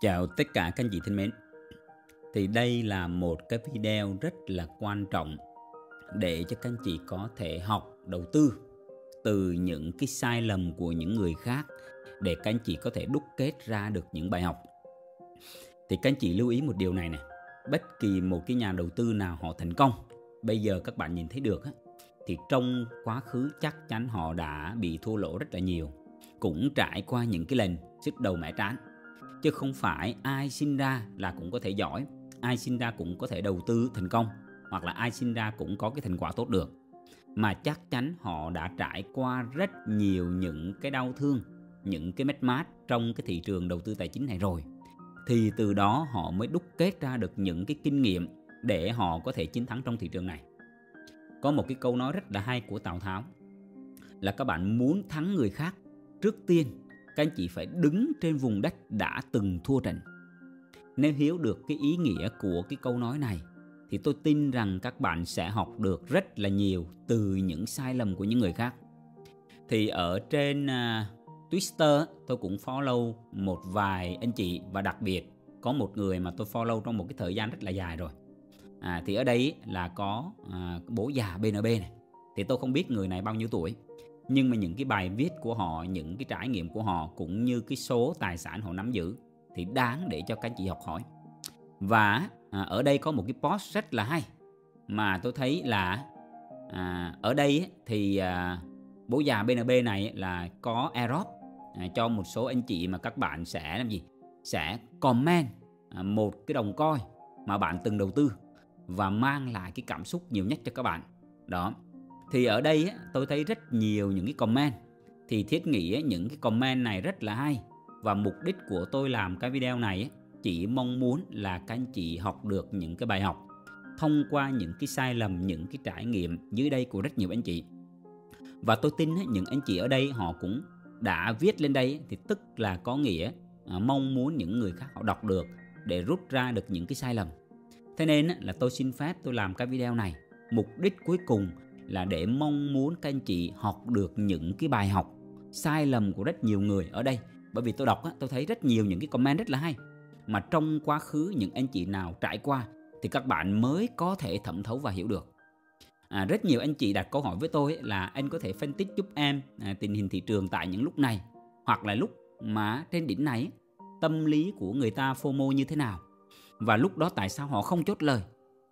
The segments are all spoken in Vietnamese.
Chào tất cả các anh chị thân mến. Thì đây là một cái video rất là quan trọng để cho các anh chị có thể học đầu tư từ những cái sai lầm của những người khác để các anh chị có thể đúc kết ra được những bài học. Thì các anh chị lưu ý một điều này nè. Bất kỳ một cái nhà đầu tư nào họ thành công, bây giờ các bạn nhìn thấy được á, thì trong quá khứ chắc chắn họ đã bị thua lỗ rất là nhiều, cũng trải qua những cái lần sứt đầu mẻ trán. Chứ không phải ai sinh ra là cũng có thể giỏi, ai sinh ra cũng có thể đầu tư thành công, hoặc là ai sinh ra cũng có cái thành quả tốt được. Mà chắc chắn họ đã trải qua rất nhiều những cái đau thương, những cái mất mát trong cái thị trường đầu tư tài chính này rồi. Thì từ đó họ mới đúc kết ra được những cái kinh nghiệm để họ có thể chiến thắng trong thị trường này. Có một cái câu nói rất là hay của Tào Tháo là các bạn muốn thắng người khác, trước tiên các anh chị phải đứng trên vùng đất đã từng thua trận. Nếu hiểu được cái ý nghĩa của cái câu nói này thì tôi tin rằng các bạn sẽ học được rất là nhiều từ những sai lầm của những người khác. Thì ở trên Twitter tôi cũng follow một vài anh chị, và đặc biệt có một người mà tôi follow trong một cái thời gian rất là dài rồi. Thì ở đây là có bố già BNB này. Thì tôi không biết người này bao nhiêu tuổi, nhưng mà những cái bài viết của họ, những cái trải nghiệm của họ cũng như cái số tài sản họ nắm giữ thì đáng để cho các anh chị học hỏi. Và ở đây có một cái post rất là hay mà tôi thấy là ở đây thì bố già BNB này là có airdrop cho một số anh chị mà các bạn sẽ làm gì? Sẽ comment một cái đồng coin mà bạn từng đầu tư và mang lại cái cảm xúc nhiều nhất cho các bạn. Đó. Thì ở đây tôi thấy rất nhiều những cái comment. Thì thiết nghĩ những cái comment này rất là hay. Và mục đích của tôi làm cái video này chỉ mong muốn là các anh chị học được những cái bài học thông qua những cái sai lầm, những cái trải nghiệm dưới đây của rất nhiều anh chị. Và tôi tin những anh chị ở đây họ cũng đã viết lên đây thì tức là có nghĩa mong muốn những người khác họ đọc được để rút ra được những cái sai lầm. Thế nên là tôi xin phép tôi làm cái video này. Mục đích cuối cùng là để mong muốn các anh chị học được những cái bài học sai lầm của rất nhiều người ở đây. Bởi vì tôi đọc tôi thấy rất nhiều những cái comment rất là hay, mà trong quá khứ những anh chị nào trải qua thì các bạn mới có thể thẩm thấu và hiểu được. Rất nhiều anh chị đặt câu hỏi với tôi là anh có thể phân tích giúp em tình hình thị trường tại những lúc này, hoặc là lúc mà trên đỉnh này tâm lý của người ta FOMO như thế nào, và lúc đó tại sao họ không chốt lời.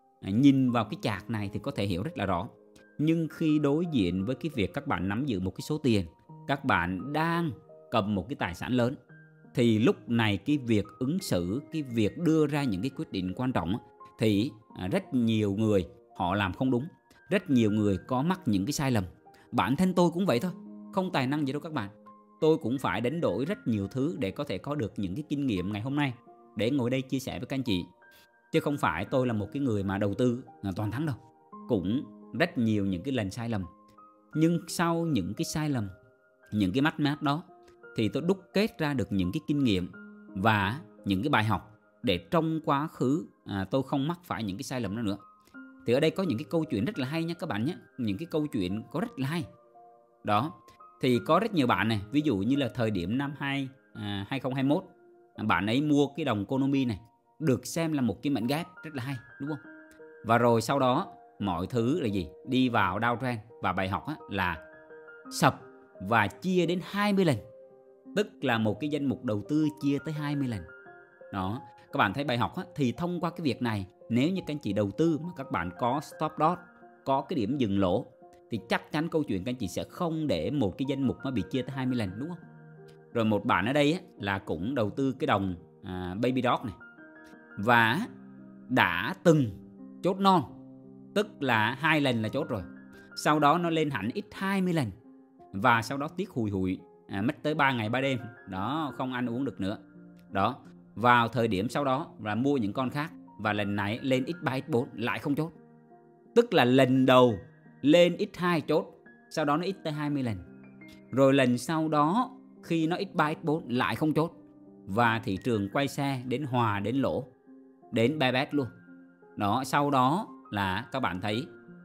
Nhìn vào cái chart này thì có thể hiểu rất là rõ. Nhưng khi đối diện với cái việc các bạn nắm giữ một cái số tiền, các bạn đang cầm một cái tài sản lớn, thì lúc này cái việc ứng xử, cái việc đưa ra những cái quyết định quan trọng thì rất nhiều người họ làm không đúng. Rất nhiều người có mắc những cái sai lầm. Bản thân tôi cũng vậy thôi, không tài năng gì đâu các bạn. Tôi cũng phải đánh đổi rất nhiều thứ để có thể có được những cái kinh nghiệm ngày hôm nay để ngồi đây chia sẻ với các anh chị. Chứ không phải tôi là một cái người mà đầu tư toàn thắng đâu. Cũng rất nhiều những cái lần sai lầm. Nhưng sau những cái sai lầm, những cái mất mát đó, thì tôi đúc kết ra được những cái kinh nghiệm và những cái bài học để trong quá khứ tôi không mắc phải những cái sai lầm đó nữa. Thì ở đây có những cái câu chuyện rất là hay nha các bạn nhé. Những cái câu chuyện có rất là hay. Đó. Thì có rất nhiều bạn này, ví dụ như là thời điểm năm 2021, bạn ấy mua cái đồng Konami này, được xem là một cái mảnh ghép rất là hay, đúng không? Và rồi sau đó mọi thứ là gì? Đi vào downtrend, và bài học là sập và chia đến 20 lần. Tức là một cái danh mục đầu tư chia tới 20 lần. Đó, các bạn thấy bài học thì thông qua cái việc này, nếu như các anh chị đầu tư mà các bạn có stop loss, có cái điểm dừng lỗ, thì chắc chắn câu chuyện các anh chị sẽ không để một cái danh mục nó bị chia tới 20 lần, đúng không? Rồi một bạn ở đây là cũng đầu tư cái đồng Baby Dog này, và đã từng chốt non, tức là 2 lần là chốt rồi. Sau đó nó lên hẳn ít 20 lần, và sau đó tiếc hùi mất tới 3 ngày 3 đêm. Đó, không ăn uống được nữa. Đó, vào thời điểm sau đó là mua những con khác, và lần này lên x3 x4 lại không chốt. Tức là lần đầu lên x2 chốt, sau đó nó x tới 20 lần. Rồi lần sau đó khi nó x3 x4 lại không chốt, và thị trường quay xe đến hòa, đến lỗ, đến bad bet luôn. Đó, sau đó là các bạn thấy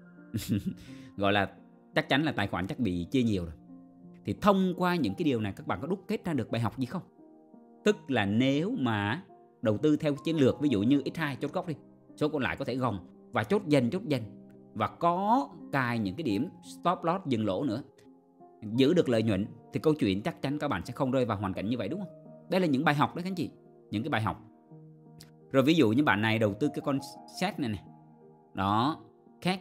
gọi là chắc chắn là tài khoản chắc bị chia nhiều rồi. Thì thông qua những cái điều này các bạn có đúc kết ra được bài học gì không? Tức là nếu mà đầu tư theo chiến lược, ví dụ như X2 chốt gốc đi, số còn lại có thể gồng và chốt dần và có cài những cái điểm stop loss dừng lỗ nữa, giữ được lợi nhuận, thì câu chuyện chắc chắn các bạn sẽ không rơi vào hoàn cảnh như vậy, đúng không? Đây là những bài học đấy các anh chị, những cái bài học. Rồi ví dụ như bạn này đầu tư cái con set này đó, CAC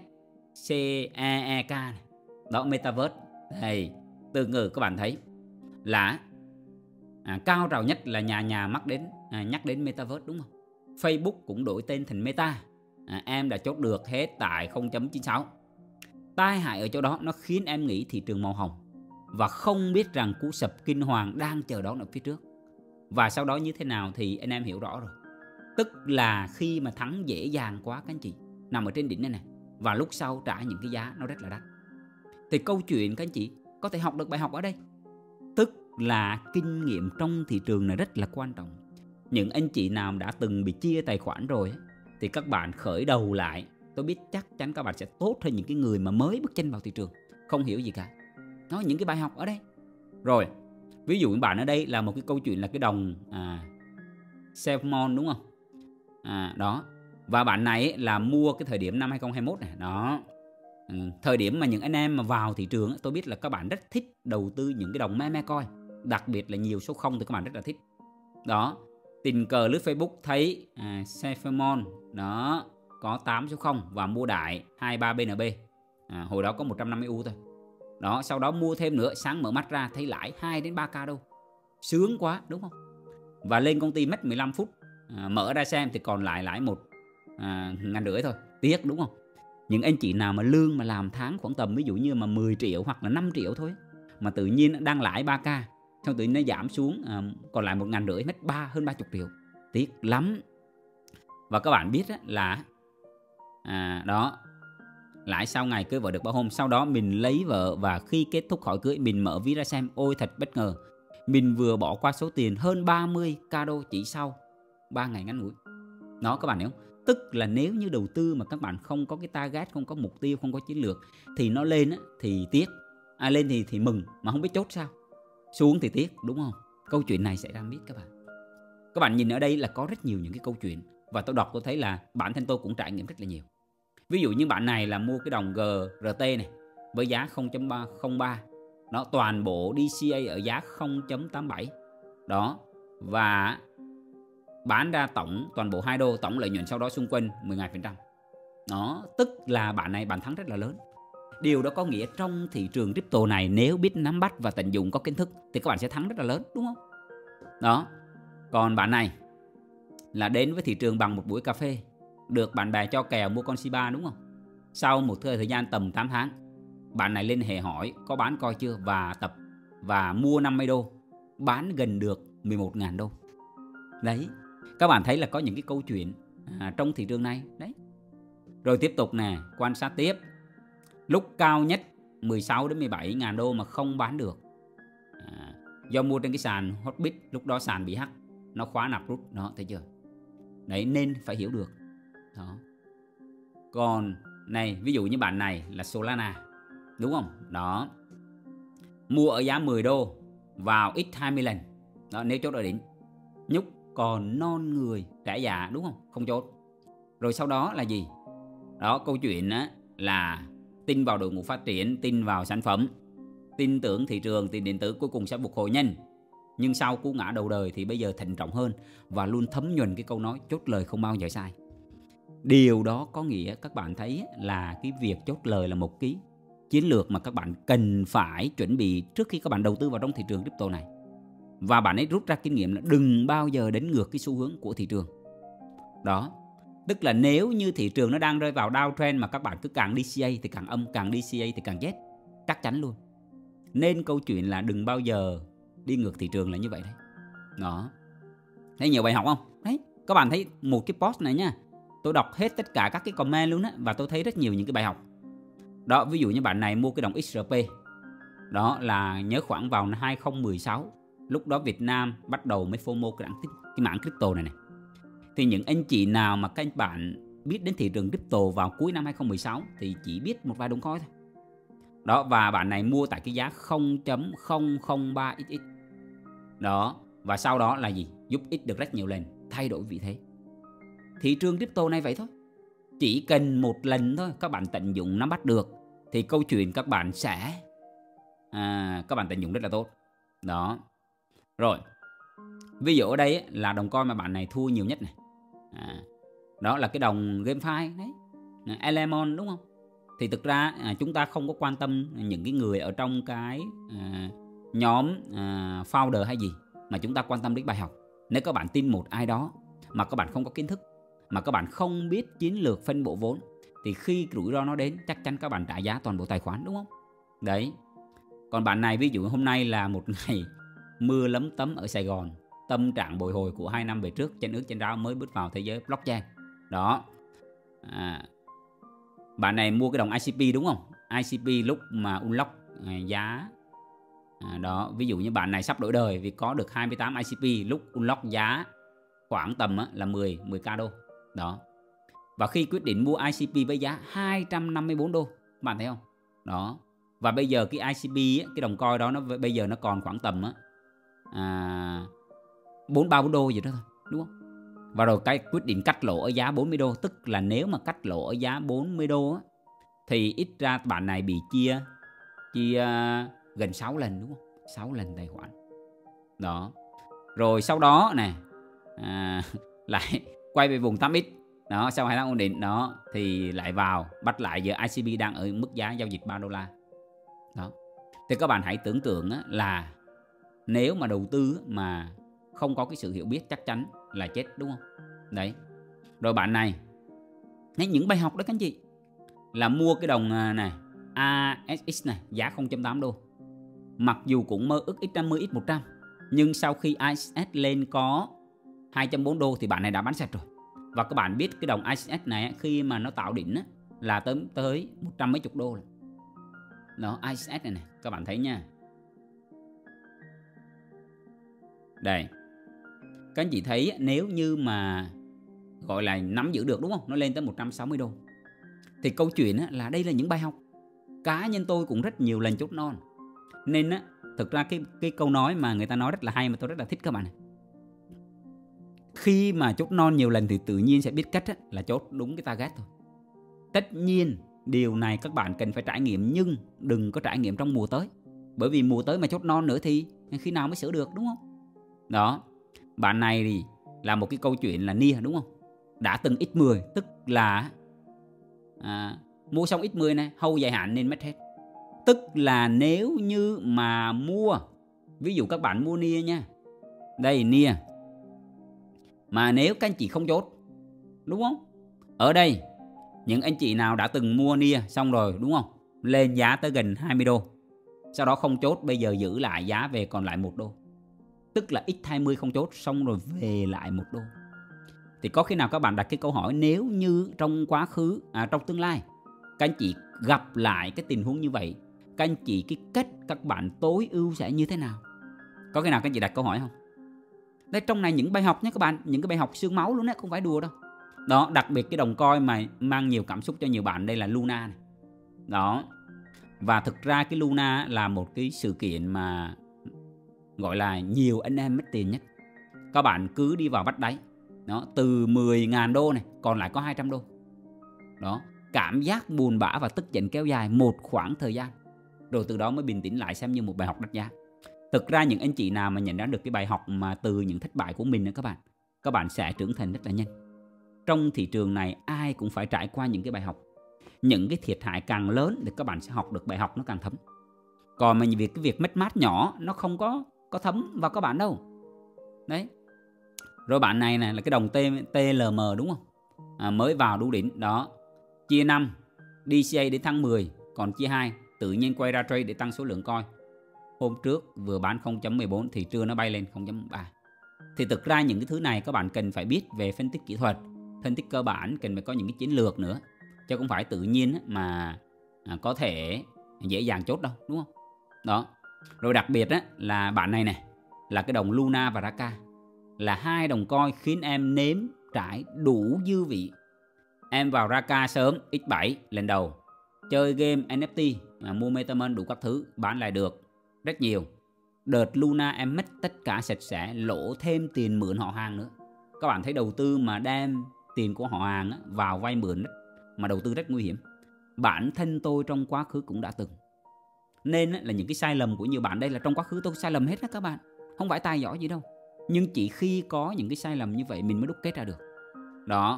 CAEK này, đó, Metaverse đây, từ ngữ các bạn thấy là cao trào nhất là nhà nhắc đến Metaverse, đúng không? Facebook cũng đổi tên thành Meta. Em đã chốt được hết tại 0.96. Tai hại ở chỗ đó, nó khiến em nghĩ thị trường màu hồng và không biết rằng cú sập kinh hoàng đang chờ đón ở phía trước. Và sau đó như thế nào thì anh em hiểu rõ rồi. Tức là khi mà thắng dễ dàng quá các anh chị, nằm ở trên đỉnh này và lúc sau trả những cái giá nó rất là đắt, thì câu chuyện các anh chị có thể học được bài học ở đây. Tức là kinh nghiệm trong thị trường này rất là quan trọng. Những anh chị nào đã từng bị chia tài khoản rồi thì các bạn khởi đầu lại, tôi biết chắc chắn các bạn sẽ tốt hơn những cái người mà mới bước chân vào thị trường, không hiểu gì cả. Nó những cái bài học ở đây. Rồi, ví dụ bạn ở đây là một cái câu chuyện là cái đồng Selfmon, đúng không? Đó. Và bạn này là mua cái thời điểm năm 2021 này. Đó. Thời điểm mà những anh em mà vào thị trường, tôi biết là các bạn rất thích đầu tư những cái đồng meme coin, đặc biệt là nhiều số 0 thì các bạn rất là thích. Đó. Tình cờ lướt Facebook thấy Selfmon đó có 8 số 0 và mua đại 23 BNB. Hồi đó có 150 U thôi. Đó, sau đó mua thêm nữa, sáng mở mắt ra thấy lãi 2 đến 3k đâu. Sướng quá, đúng không? Và lên công ty mất 15 phút, mở ra xem thì còn lại lãi 1.500 thôi. Tiếc, đúng không? Những anh chị nào mà lương mà làm tháng khoảng tầm ví dụ như mà 10 triệu hoặc là 5 triệu thôi, mà tự nhiên đang lãi 3k, xong tự nhiên nó giảm xuống còn lại 1.500, mất hơn 30 triệu. Tiếc lắm. Và các bạn biết là đó, lãi sau ngày cưới vợ được bao hôm. Sau đó mình lấy vợ và khi kết thúc khỏi cưới mình mở ví ra xem, ôi thật bất ngờ, mình vừa bỏ qua số tiền hơn 30k đô chỉ sau 3 ngày ngắn ngủi. Đó, các bạn hiểu không? Tức là nếu như đầu tư mà các bạn không có cái target, không có mục tiêu, không có chiến lược, thì nó lên thì tiếc, lên thì mừng mà không biết chốt sao, xuống thì tiếc, đúng không? Câu chuyện này xảy ra biết các bạn. Các bạn nhìn ở đây là có rất nhiều những cái câu chuyện, và tôi đọc tôi thấy là bản thân tôi cũng trải nghiệm rất là nhiều. Ví dụ như bạn này là mua cái đồng GRT này với giá 0.03, đó, toàn bộ DCA ở giá 0.87 đó, và bán ra toàn bộ 2 đô, tổng lợi nhuận sau đó xung quanh 10.000%. Đó, tức là bạn này bạn thắng rất là lớn. Điều đó có nghĩa trong thị trường crypto này, nếu biết nắm bắt và tận dụng, có kiến thức thì các bạn sẽ thắng rất là lớn, đúng không? Đó. Còn bạn này là đến với thị trường bằng một buổi cà phê, được bạn bè cho kèo mua con Shiba, đúng không? Sau một thời gian tầm 8 tháng, bạn này lên hệ hỏi có bán coi chưa, và tập và mua 50 đô, bán gần được 11.000 đô. Đấy, các bạn thấy là có những cái câu chuyện trong thị trường này đấy. Rồi tiếp tục nè, quan sát tiếp. Lúc cao nhất 16 đến 17.000 đô mà không bán được, do mua trên cái sàn Hotbit, lúc đó sàn bị hack, nó khóa nạp rút, đó, thấy chưa? Đấy, nên phải hiểu được. Đó. Còn này, ví dụ như bạn này là Solana, đúng không? Đó. Mua ở giá 10 đô, vào x 20 lần. Đó, nếu chốt ở đỉnh. Nhúc còn non người, trẻ già, đúng không? Không chốt. Rồi sau đó là gì? Đó, câu chuyện là tin vào đội ngũ phát triển, tin vào sản phẩm, tin tưởng thị trường, tiền điện tử cuối cùng sẽ phục hồi nhanh. Nhưng sau cú ngã đầu đời thì bây giờ thận trọng hơn và luôn thấm nhuần cái câu nói chốt lời không bao giờ sai. Điều đó có nghĩa các bạn thấy là cái việc chốt lời là một cái chiến lược mà các bạn cần phải chuẩn bị trước khi các bạn đầu tư vào trong thị trường crypto này. Và bạn ấy rút ra kinh nghiệm là đừng bao giờ đánh ngược cái xu hướng của thị trường. Đó. Tức là nếu như thị trường nó đang rơi vào downtrend mà các bạn cứ càng DCA thì càng âm, càng DCA thì càng chết. Chắc chắn luôn. Nên câu chuyện là đừng bao giờ đi ngược thị trường là như vậy đấy. Đó. Thấy nhiều bài học không? Đấy, các bạn thấy một cái post này nha, tôi đọc hết tất cả các cái comment luôn á, và tôi thấy rất nhiều những cái bài học. Đó, ví dụ như bạn này mua cái đồng XRP. Đó là nhớ khoảng vào năm 2016, lúc đó Việt Nam bắt đầu mới FOMO cái mảng crypto này. Thì những anh chị nào mà các bạn biết đến thị trường crypto vào cuối năm 2016 thì chỉ biết một vài đồng coin thôi. Đó, và bạn này mua tại cái giá 0.003XX. Đó, và sau đó là gì? Giúp ích được rất nhiều lần. thay đổi vị thế. Thị trường crypto này vậy thôi. Chỉ cần một lần thôi các bạn tận dụng nắm bắt được thì câu chuyện các bạn sẽ các bạn tận dụng rất là tốt. Đó. Rồi. Ví dụ ở đây là đồng coin mà bạn này thua nhiều nhất này. Đó là cái đồng GameFi đấy. Element đúng không? Thì thực ra chúng ta không có quan tâm những cái người ở trong cái nhóm founder hay gì, mà chúng ta quan tâm đến bài học. Nếu các bạn tin một ai đó mà các bạn không có kiến thức, mà các bạn không biết chiến lược phân bổ vốn, thì khi rủi ro nó đến chắc chắn các bạn trả giá toàn bộ tài khoản, đúng không? Đấy. Còn bạn này ví dụ hôm nay là một ngày mưa lấm tấm ở Sài Gòn, tâm trạng bồi hồi của 2 năm về trước, chân ướt chân ráo mới bước vào thế giới blockchain. Đó. Bạn này mua cái đồng ICP đúng không? ICP lúc mà unlock giá đó, ví dụ như bạn này sắp đổi đời vì có được 28 ICP lúc unlock giá khoảng tầm là 10k đô. Đó. Và khi quyết định mua ICP với giá 254 đô, bạn thấy không? Đó. Và bây giờ cái ICP cái đồng coin đó nó bây giờ nó còn khoảng tầm 4 đô gì đó thôi, đúng không? Và rồi cái quyết định cắt lỗ ở giá 40 đô, tức là nếu mà cắt lỗ ở giá 40 đô thì ít ra bạn này bị chia gần 6 lần, đúng không? 6 lần tài khoản. Đó. Rồi sau đó nè lại quay về vùng 8x. Đó, sau 2 tháng ổn định đó thì lại vào bắt lại, giờ ICP đang ở mức giá giao dịch $3. Đó. Thì các bạn hãy tưởng tượng là nếu mà đầu tư mà không có cái sự hiểu biết chắc chắn là chết, đúng không? Đấy. Rồi bạn này, những bài học đó các anh chị, là mua cái đồng này ASX này giá 0.8 đô. Mặc dù cũng mơ ước X50, X100, nhưng sau khi ASX lên có 2.4 đô thì bạn này đã bán sạch rồi. Và các bạn biết cái đồng ASX này khi mà nó tạo đỉnh là tới 100 mấy chục đô rồi. Đó, ASX này các bạn thấy nha. Đây. Các anh chị thấy nếu như mà gọi là nắm giữ được, đúng không? Nó lên tới 160 đô. Thì câu chuyện là đây là những bài học. Cá nhân tôi cũng rất nhiều lần chốt non. Nên thực ra cái câu nói mà người ta nói rất là hay mà tôi rất là thích các bạn này. Khi mà chốt non nhiều lần thì tự nhiên sẽ biết cách là chốt đúng cái target thôi. Tất nhiên điều này các bạn cần phải trải nghiệm, nhưng đừng có trải nghiệm trong mùa tới. Bởi vì mùa tới mà chốt non nữa thì khi nào mới sửa được, đúng không? Đó. Bạn này thì là một cái câu chuyện là NIA, đúng không? Đã từng X10, tức là mua xong X10 này, hold dài hạn nên mất hết. Tức là nếu như mà mua, ví dụ các bạn mua NIA nha. Đây NIA. Mà nếu các anh chị không chốt, đúng không? Ở đây, những anh chị nào đã từng mua NIA xong rồi, đúng không? Lên giá tới gần 20 đô. Sau đó không chốt, bây giờ giữ lại giá về còn lại 1 đô. Tức là X20 không chốt, xong rồi về lại 1 đô. Thì có khi nào các bạn đặt cái câu hỏi, nếu như trong quá khứ, trong tương lai, các anh chị gặp lại cái tình huống như vậy, các anh chị cái cách các bạn tối ưu sẽ như thế nào? Có khi nào các anh chị đặt câu hỏi không? Đây, trong này những bài học nhé các bạn, những cái bài học xương máu luôn đấy, không phải đùa đâu. Đó, đặc biệt cái đồng coin mà mang nhiều cảm xúc cho nhiều bạn, đây là Luna này. Đó. Và thực ra cái Luna là một cái sự kiện mà gọi là nhiều anh em mất tiền nhất. Các bạn cứ đi vào bắt đáy. Đó, từ 10.000 đô này còn lại có 200 đô. Đó, cảm giác buồn bã và tức giận kéo dài một khoảng thời gian, rồi từ đó mới bình tĩnh lại, xem như một bài học đắt giá. Thực ra những anh chị nào mà nhận ra được cái bài học mà từ những thất bại của mình nữa các bạn sẽ trưởng thành rất là nhanh. Trong thị trường này ai cũng phải trải qua những cái bài học. Những cái thiệt hại càng lớn thì các bạn sẽ học được bài học nó càng thấm. Còn mà cái việc mất mát nhỏ nó không có thấm vào các bạn đâu. Đấy. Rồi bạn này là cái đồng TLM, đúng không? Mới vào đủ đỉnh. Đó. Chia 5 DCA đến tháng 10, còn chia 2 tự nhiên quay ra trade để tăng số lượng coin. Hôm trước vừa bán 0.14 thì trưa nó bay lên 0.3. Thì thực ra những cái thứ này các bạn cần phải biết về phân tích kỹ thuật, phân tích cơ bản, cần phải có những cái chiến lược nữa, chứ không phải tự nhiên mà có thể dễ dàng chốt đâu, đúng không? Đó. Rồi đặc biệt là bạn này là cái đồng Luna và Raka, là hai đồng coin khiến em nếm trải đủ dư vị. Em vào Raka sớm, X7 lần đầu, chơi game NFT, mua MetaMask đủ các thứ, bán lại được rất nhiều. Đợt Luna em mất tất cả sạch sẽ, lỗ thêm tiền mượn họ hàng nữa. Các bạn thấy đầu tư mà đem tiền của họ hàng vào vay mượn mà đầu tư rất nguy hiểm. Bản thân tôi trong quá khứ cũng đã từng. Nên là những cái sai lầm của nhiều bạn đây là trong quá khứ tôi sai lầm hết đó các bạn. Không phải tài giỏi gì đâu. Nhưng chỉ khi có những cái sai lầm như vậy mình mới đúc kết ra được. Đó,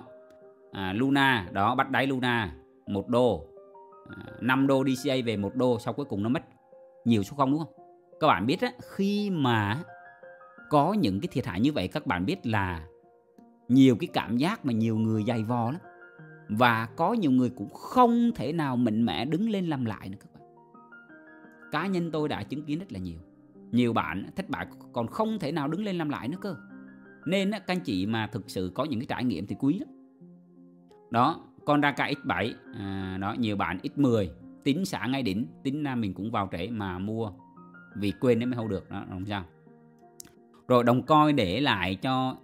Luna, đó, bắt đáy Luna 1 đô, 5 đô DCA về 1 đô, sau cuối cùng nó mất nhiều số không, đúng không? Các bạn biết á, khi mà có những cái thiệt hại như vậy, các bạn biết là nhiều cái cảm giác mà nhiều người dày vò lắm. Và có nhiều người cũng không thể nào mạnh mẽ đứng lên làm lại nữa các bạn. Cá nhân tôi đã chứng kiến rất là nhiều. Nhiều bạn thất bại còn không thể nào đứng lên làm lại nữa cơ. Nên các anh chị mà thực sự có những cái trải nghiệm thì quý lắm. Đó, con Raka X7, đó, nhiều bạn X10, tính xả ngay đỉnh, tính ra mình cũng vào trễ mà mua vì quên nên mới hold được, đó, không sao. Rồi đồng coin để lại cho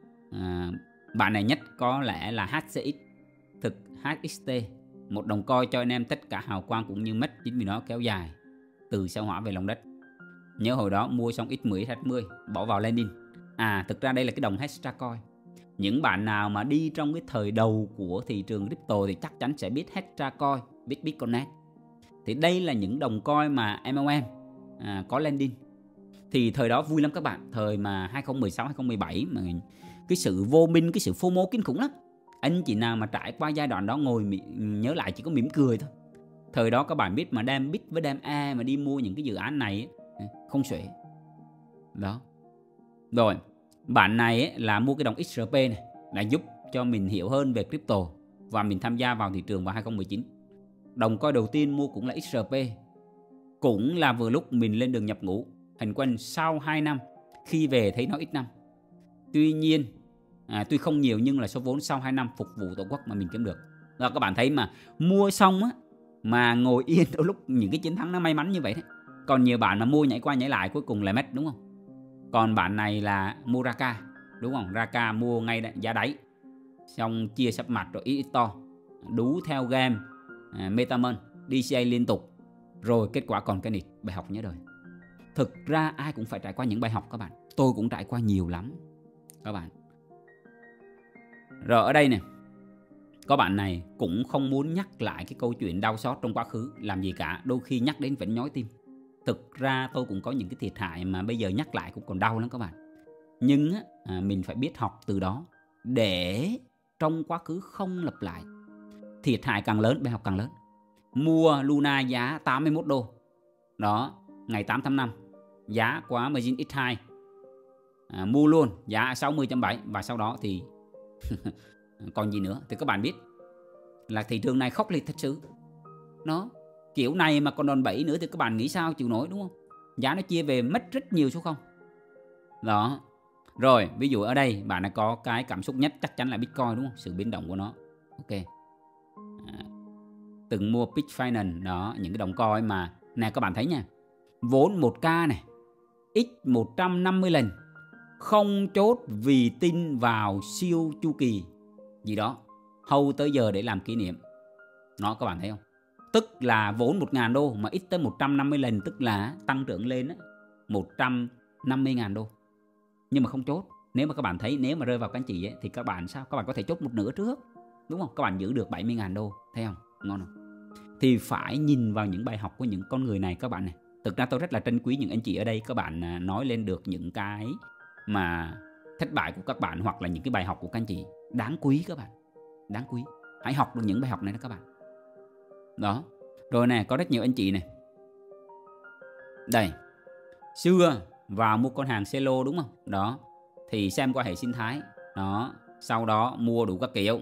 bạn này nhất có lẽ là HCX, thực HXT, một đồng coin cho anh em tất cả hào quang cũng như mất chính vì nó kéo dài từ sao hỏa về lòng đất. Nhớ hồi đó mua xong X10, X20 bỏ vào Landing. Thực ra đây là cái đồng Hextra coin. Những bạn nào mà đi trong cái thời đầu của thị trường crypto thì chắc chắn sẽ biết Hextra coin, biết Bitconnect. Thì đây là những đồng coin mà MLM có Landing. Thì thời đó vui lắm các bạn. Thời mà 2016, 2017 mà cái sự vô minh, cái sự FOMO kinh khủng lắm. Anh chị nào mà trải qua giai đoạn đó ngồi nhớ lại chỉ có mỉm cười thôi. Thời đó các bạn biết mà đem bit với đem A mà đi mua những cái dự án này không xuể. Đó. Rồi, bạn này là mua cái đồng XRP này là giúp cho mình hiểu hơn về crypto và mình tham gia vào thị trường vào 2019. Đồng coin đầu tiên mua cũng là XRP. Cũng là vừa lúc mình lên đường nhập ngũ. Hành quân sau 2 năm khi về thấy nó ít năm. Tuy nhiên tuy không nhiều nhưng là số vốn sau 2 năm phục vụ tổ quốc mà mình kiếm được. Đó, các bạn thấy mà mua xong á mà ngồi yên đôi lúc những cái chiến thắng nó may mắn như vậy đấy. Còn nhiều bạn mà mua nhảy qua nhảy lại cuối cùng lại mất, đúng không? Còn bạn này là mua Raka, đúng không? Raka mua ngay giá đáy, xong chia sắp mặt rồi ít to, đú theo game, MetaMask, DCA liên tục. Rồi kết quả còn cái nịt, bài học nhớ đời. Thực ra ai cũng phải trải qua những bài học các bạn. Tôi cũng trải qua nhiều lắm các bạn. Rồi ở đây nè, có bạn này cũng không muốn nhắc lại cái câu chuyện đau xót trong quá khứ làm gì cả. Đôi khi nhắc đến vẫn nhói tim. Thực ra tôi cũng có những cái thiệt hại mà bây giờ nhắc lại cũng còn đau lắm các bạn. Nhưng mình phải biết học từ đó để trong quá khứ không lặp lại. Thiệt hại càng lớn, bài học càng lớn. Mua Luna giá 81 đô. Đó, ngày 8 tháng 5. Giá của Margin X2. Mua luôn, giá 60.7. Và sau đó thì còn gì nữa. Thì các bạn biết là thị trường này khốc liệt thật sự. Nó kiểu này mà còn đòn bẩy nữa thì các bạn nghĩ sao chịu nổi, đúng không? Giá nó chia về mất rất nhiều số không. Đó. Rồi, ví dụ ở đây bạn đã có cái cảm xúc nhất chắc chắn là Bitcoin, đúng không? Sự biến động của nó. Ok. Từng mua Pitch Finance, đó, những cái đồng coin mà nè các bạn thấy nha. Vốn 1k này, x 150 lần. Không chốt vì tin vào siêu chu kỳ gì đó. Hold tới giờ để làm kỷ niệm. Nó các bạn thấy không? Tức là vốn 1.000 đô mà x tới 150 lần, tức là tăng trưởng lên 150.000 đô. Nhưng mà không chốt. Nếu mà các bạn thấy, nếu mà rơi vào các anh chị ấy, thì các bạn sao? Các bạn có thể chốt một nửa trước, đúng không? Các bạn giữ được 70.000 đô. Thấy không? Ngon không? Thì phải nhìn vào những bài học của những con người này các bạn này. Thực ra tôi rất là trân quý những anh chị ở đây. Các bạn nói lên được những cái mà thất bại của các bạn hoặc là những cái bài học của các anh chị. Đáng quý các bạn. Đáng quý. Hãy học được những bài học này đó các bạn. Đó. Rồi nè, có rất nhiều anh chị này. Đây. Xưa vào mua con hàng Celo, đúng không? Đó. Thì xem qua hệ sinh thái. Đó. Sau đó mua đủ các kiểu.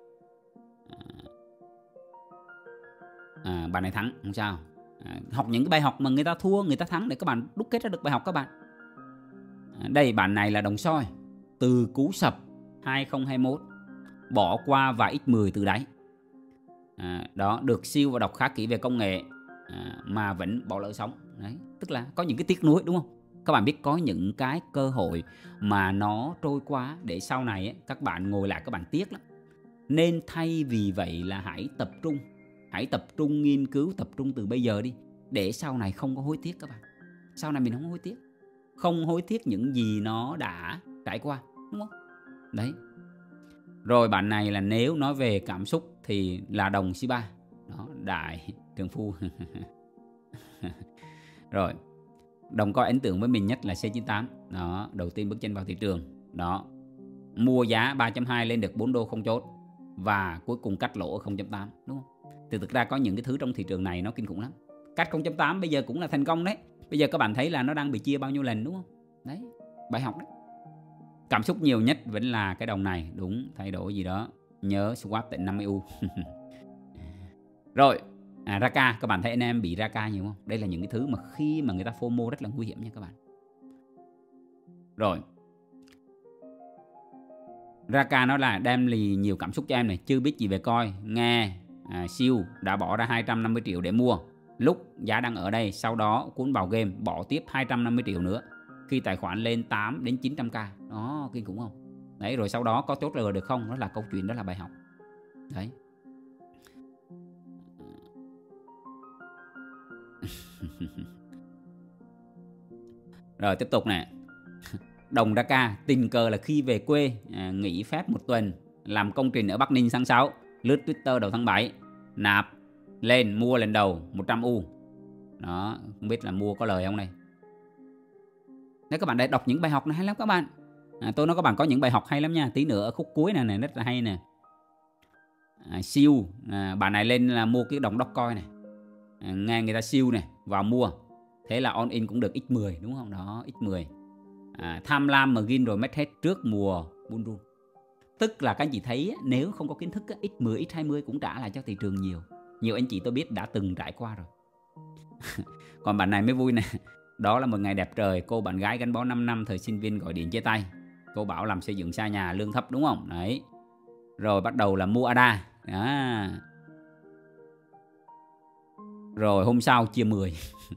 Bạn này thắng, không sao. Học những cái bài học mà người ta thua, người ta thắng để các bạn đúc kết ra được bài học các bạn. Đây, bạn này là đồng soi. Từ cú sập 2021 bỏ qua và X10 từ đáy. Đó, được siêu và đọc khá kỹ về công nghệ mà vẫn bỏ lỡ sóng. Đấy, tức là có những cái tiếc nuối, đúng không? Các bạn biết có những cái cơ hội mà nó trôi qua để sau này các bạn ngồi lại các bạn tiếc lắm. Nên thay vì vậy là hãy tập trung nghiên cứu, tập trung từ bây giờ đi, để sau này không có hối tiếc các bạn. Sau này mình không hối tiếc. Không hối tiếc những gì nó đã trải qua, đúng không? Đấy. Rồi bạn này là nếu nói về cảm xúc thì là đồng Shiba. Đó, đại trường phu. Rồi, đồng coi ấn tượng với mình nhất là C98. Đó, đầu tiên bước chân vào thị trường. Đó, mua giá 3.2 lên được 4 đô không chốt. Và cuối cùng cắt lỗ ở 0.8, đúng không? Thì thực ra có những cái thứ trong thị trường này nó kinh khủng lắm. Cắt 0.8 bây giờ cũng là thành công đấy. Bây giờ các bạn thấy là nó đang bị chia bao nhiêu lần, đúng không? Đấy, bài học đấy. Cảm xúc nhiều nhất vẫn là cái đồng này. Đúng, thay đổi gì đó. Nhớ swap tận 50U. Rồi, Raka, các bạn thấy anh em bị Raka nhiều không? Đây là những cái thứ mà khi mà người ta FOMO rất là nguy hiểm nha các bạn. Rồi, Raka nó là đem lì nhiều cảm xúc cho em này. Chưa biết gì về coi. Nghe siêu đã bỏ ra 250 triệu để mua lúc giá đang ở đây. Sau đó cuốn vào game bỏ tiếp 250 triệu nữa khi tài khoản lên 8 đến 900k. Đó, kinh khủng không? Đấy, rồi sau đó có chốt lời được không? Đó là câu chuyện, đó là bài học. Đấy. Rồi tiếp tục nè. Đồng Raka tình cờ là khi về quê nghỉ phép một tuần, làm công trình ở Bắc Ninh tháng 6, lướt Twitter đầu tháng 7, nạp lên mua lần đầu 100U. Đó, không biết là mua có lời không này. Nếu các bạn đã đọc những bài học này hay lắm các bạn. Tôi nói các bạn có những bài học hay lắm nha. Tí nữa ở khúc cuối này rất là hay nè. Siêu, bạn này lên là mua cái đồng Dogecoin này. Nghe người ta siêu này, vào mua. Thế là on in cũng được x10, đúng không? Đó, x10. Tham lam mà gin rồi mất hết trước mùa bull run. Tức là các anh chị thấy nếu không có kiến thức x10, x20 cũng trả lại cho thị trường nhiều. Nhiều anh chị tôi biết đã từng trải qua rồi. Còn bạn này mới vui nè. Đó là một ngày đẹp trời, cô bạn gái gắn bó 5 năm thời sinh viên gọi điện chia tay. Cô bảo làm xây dựng xa nhà, lương thấp, đúng không? Đấy. Rồi bắt đầu là mua ADA. Đó. Rồi hôm sau chia 10.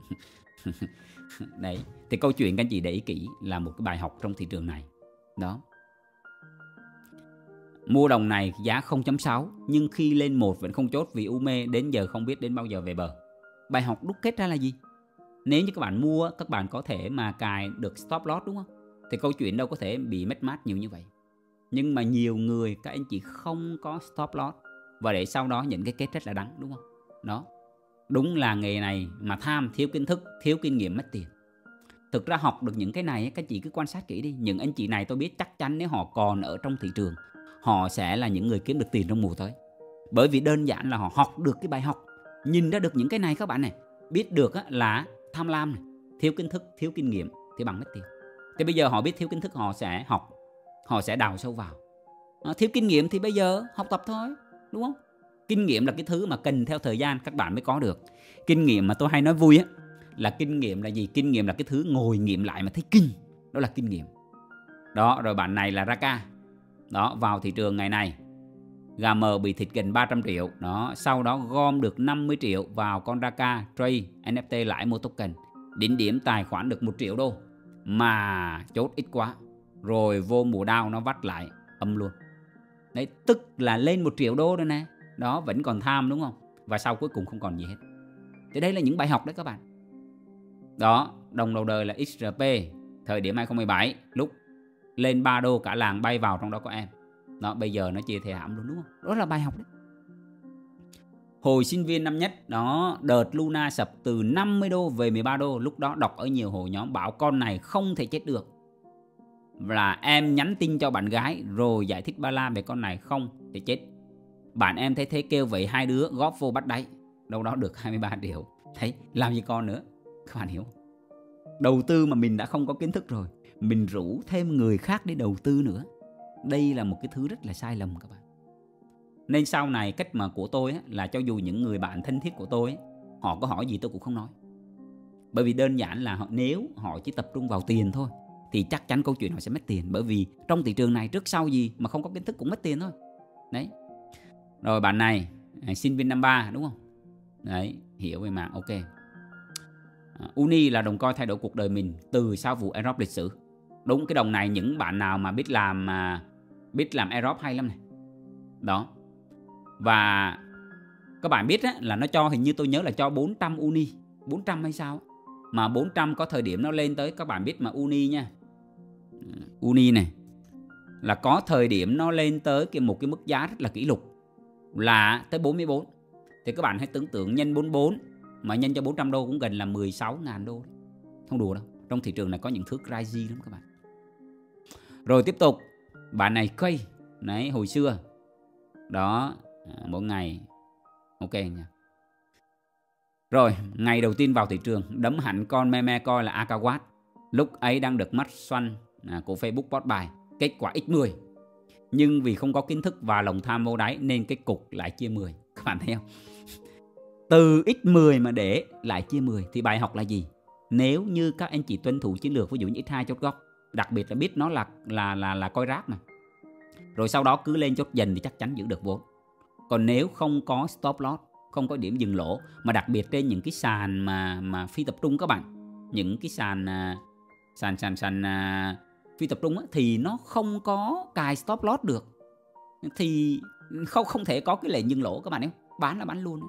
Đấy. Thì câu chuyện các anh chị để ý kỹ là một cái bài học trong thị trường này. Đó. Mua đồng này giá 0.6 nhưng khi lên 1 vẫn không chốt vì u mê, đến giờ không biết đến bao giờ về bờ. Bài học đúc kết ra là gì? Nếu như các bạn mua, các bạn có thể mà cài được stop loss, đúng không? Thì câu chuyện đâu có thể bị mất mát nhiều như vậy. Nhưng mà nhiều người các anh chị không có stop loss và để sau đó những cái kết rất là đắng, đúng không? Đó. Đúng là nghề này mà tham, thiếu kiến thức, thiếu kinh nghiệm, mất tiền. Thực ra học được những cái này các chị cứ quan sát kỹ đi. Những anh chị này tôi biết chắc chắn nếu họ còn ở trong thị trường, họ sẽ là những người kiếm được tiền trong mùa tới. Bởi vì đơn giản là họ học được cái bài học, nhìn ra được những cái này các bạn này, biết được là tham lam này, thiếu kiến thức, thiếu kinh nghiệm thì bằng mất tiền. Thì bây giờ họ biết thiếu kiến thức, họ sẽ học, họ sẽ đào sâu vào. Thiếu kinh nghiệm thì bây giờ học tập thôi, đúng không? Kinh nghiệm là cái thứ mà cần theo thời gian các bạn mới có được. Kinh nghiệm mà tôi hay nói vui là kinh nghiệm là gì? Kinh nghiệm là cái thứ ngồi nghiệm lại mà thấy kinh. Đó là kinh nghiệm. Đó, rồi bạn này là Raka. Đó, vào thị trường ngày này GM bị thịt gần 300 triệu. Đó, sau đó gom được 50 triệu vào con Raka trade NFT lãi mua token. Đỉnh điểm tài khoản được 1 triệu đô. Mà chốt ít quá. Rồi vô mùa đau nó vắt lại âm luôn. Đấy, tức là lên 1 triệu đô rồi nè. Đó, vẫn còn tham, đúng không? Và sau cuối cùng không còn gì hết. Thì đây là những bài học đấy các bạn. Đó, đồng đầu đời là XRP thời điểm 2017, lúc lên 3 đô cả làng bay vào, trong đó có em. Đó, bây giờ nó chia thề hãm luôn, đúng không? Đó là bài học đấy. Hồi sinh viên năm nhất, đó, đợt Luna sập từ 50 đô về 13 đô. Lúc đó đọc ở nhiều hội nhóm bảo con này không thể chết được. Là em nhắn tin cho bạn gái rồi giải thích ba la về con này không thể chết. Bạn em thấy thế kêu vậy, hai đứa góp vô bắt đáy. Đâu đó được 23 triệu. Thấy, làm gì con nữa. Các bạn hiểu không? Đầu tư mà mình đã không có kiến thức rồi, mình rủ thêm người khác để đầu tư nữa. Đây là một cái thứ rất là sai lầm các bạn. Nên sau này cách mà của tôi là cho dù những người bạn thân thiết của tôi họ có hỏi gì tôi cũng không nói. Bởi vì đơn giản là nếu họ chỉ tập trung vào tiền thôi thì chắc chắn câu chuyện họ sẽ mất tiền. Bởi vì trong thị trường này trước sau gì mà không có kiến thức cũng mất tiền thôi. Đấy. Rồi bạn này sinh viên năm 3, đúng không? Đấy, hiểu về mạng, ok. Uni là đồng coin thay đổi cuộc đời mình từ sau vụ airdrop lịch sử. Đúng, cái đồng này những bạn nào mà biết làm airdrop hay lắm này. Đó. Và các bạn biết là nó cho, hình như tôi nhớ là cho 400 uni, 400 hay sao. Mà 400 có thời điểm nó lên tới, các bạn biết mà uni nha. Uni này là có thời điểm nó lên tới một cái mức giá rất là kỷ lục là tới 44. Thì các bạn hãy tưởng tượng nhân 44 mà nhân cho 400 đô cũng gần là 16.000 đô. Không đùa đâu. Trong thị trường này có những thứ crazy lắm các bạn. Rồi tiếp tục, bạn này Kay, đấy, hồi xưa đó, mỗi ngày ok nha. Rồi ngày đầu tiên vào thị trường đấm hẳn con meme coi là Akawatt. Lúc ấy đang được mắt xoăn của Facebook post bài. Kết quả x10. Nhưng vì không có kiến thức và lòng tham vô đáy nên cái cục lại chia 10. Các bạn thấy không? Từ x10 mà để lại chia 10 thì bài học là gì? Nếu như các anh chị tuân thủ chiến lược, ví dụ như x2 chốt góc, đặc biệt là biết nó là coi rác mà, rồi sau đó cứ lên chốt dần thì chắc chắn giữ được vốn. Còn nếu không có stop loss, không có điểm dừng lỗ, mà đặc biệt trên những cái sàn mà phi tập trung các bạn, những cái sàn phi tập trung á, thì nó không có cài stop loss được, thì không thể có cái lệnh dừng lỗ các bạn em, bán là bán luôn.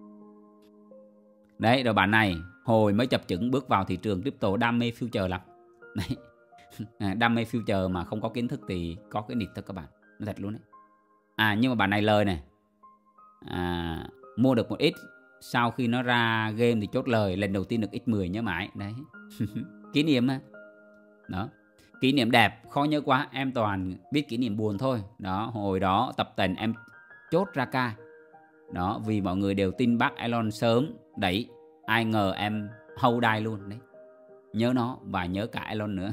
Đấy, rồi bạn này hồi mới chập chững bước vào thị trường crypto đam mê future lắm. Đấy. Đam mê future mà không có kiến thức thì có cái nịt thôi các bạn, nó thật luôn đấy. Nhưng mà bạn này lời này, mua được một ít, sau khi nó ra game thì chốt lời lần đầu tiên được x10 nhớ mãi đấy. Kỷ niệm mà đó, kỷ niệm đẹp khó nhớ quá, em toàn biết kỷ niệm buồn thôi. Đó, hồi đó tập tành em chốt ra ca đó, vì mọi người đều tin bác Elon sớm đẩy, ai ngờ em hold die luôn đấy. Nhớ nó và nhớ cả Elon nữa.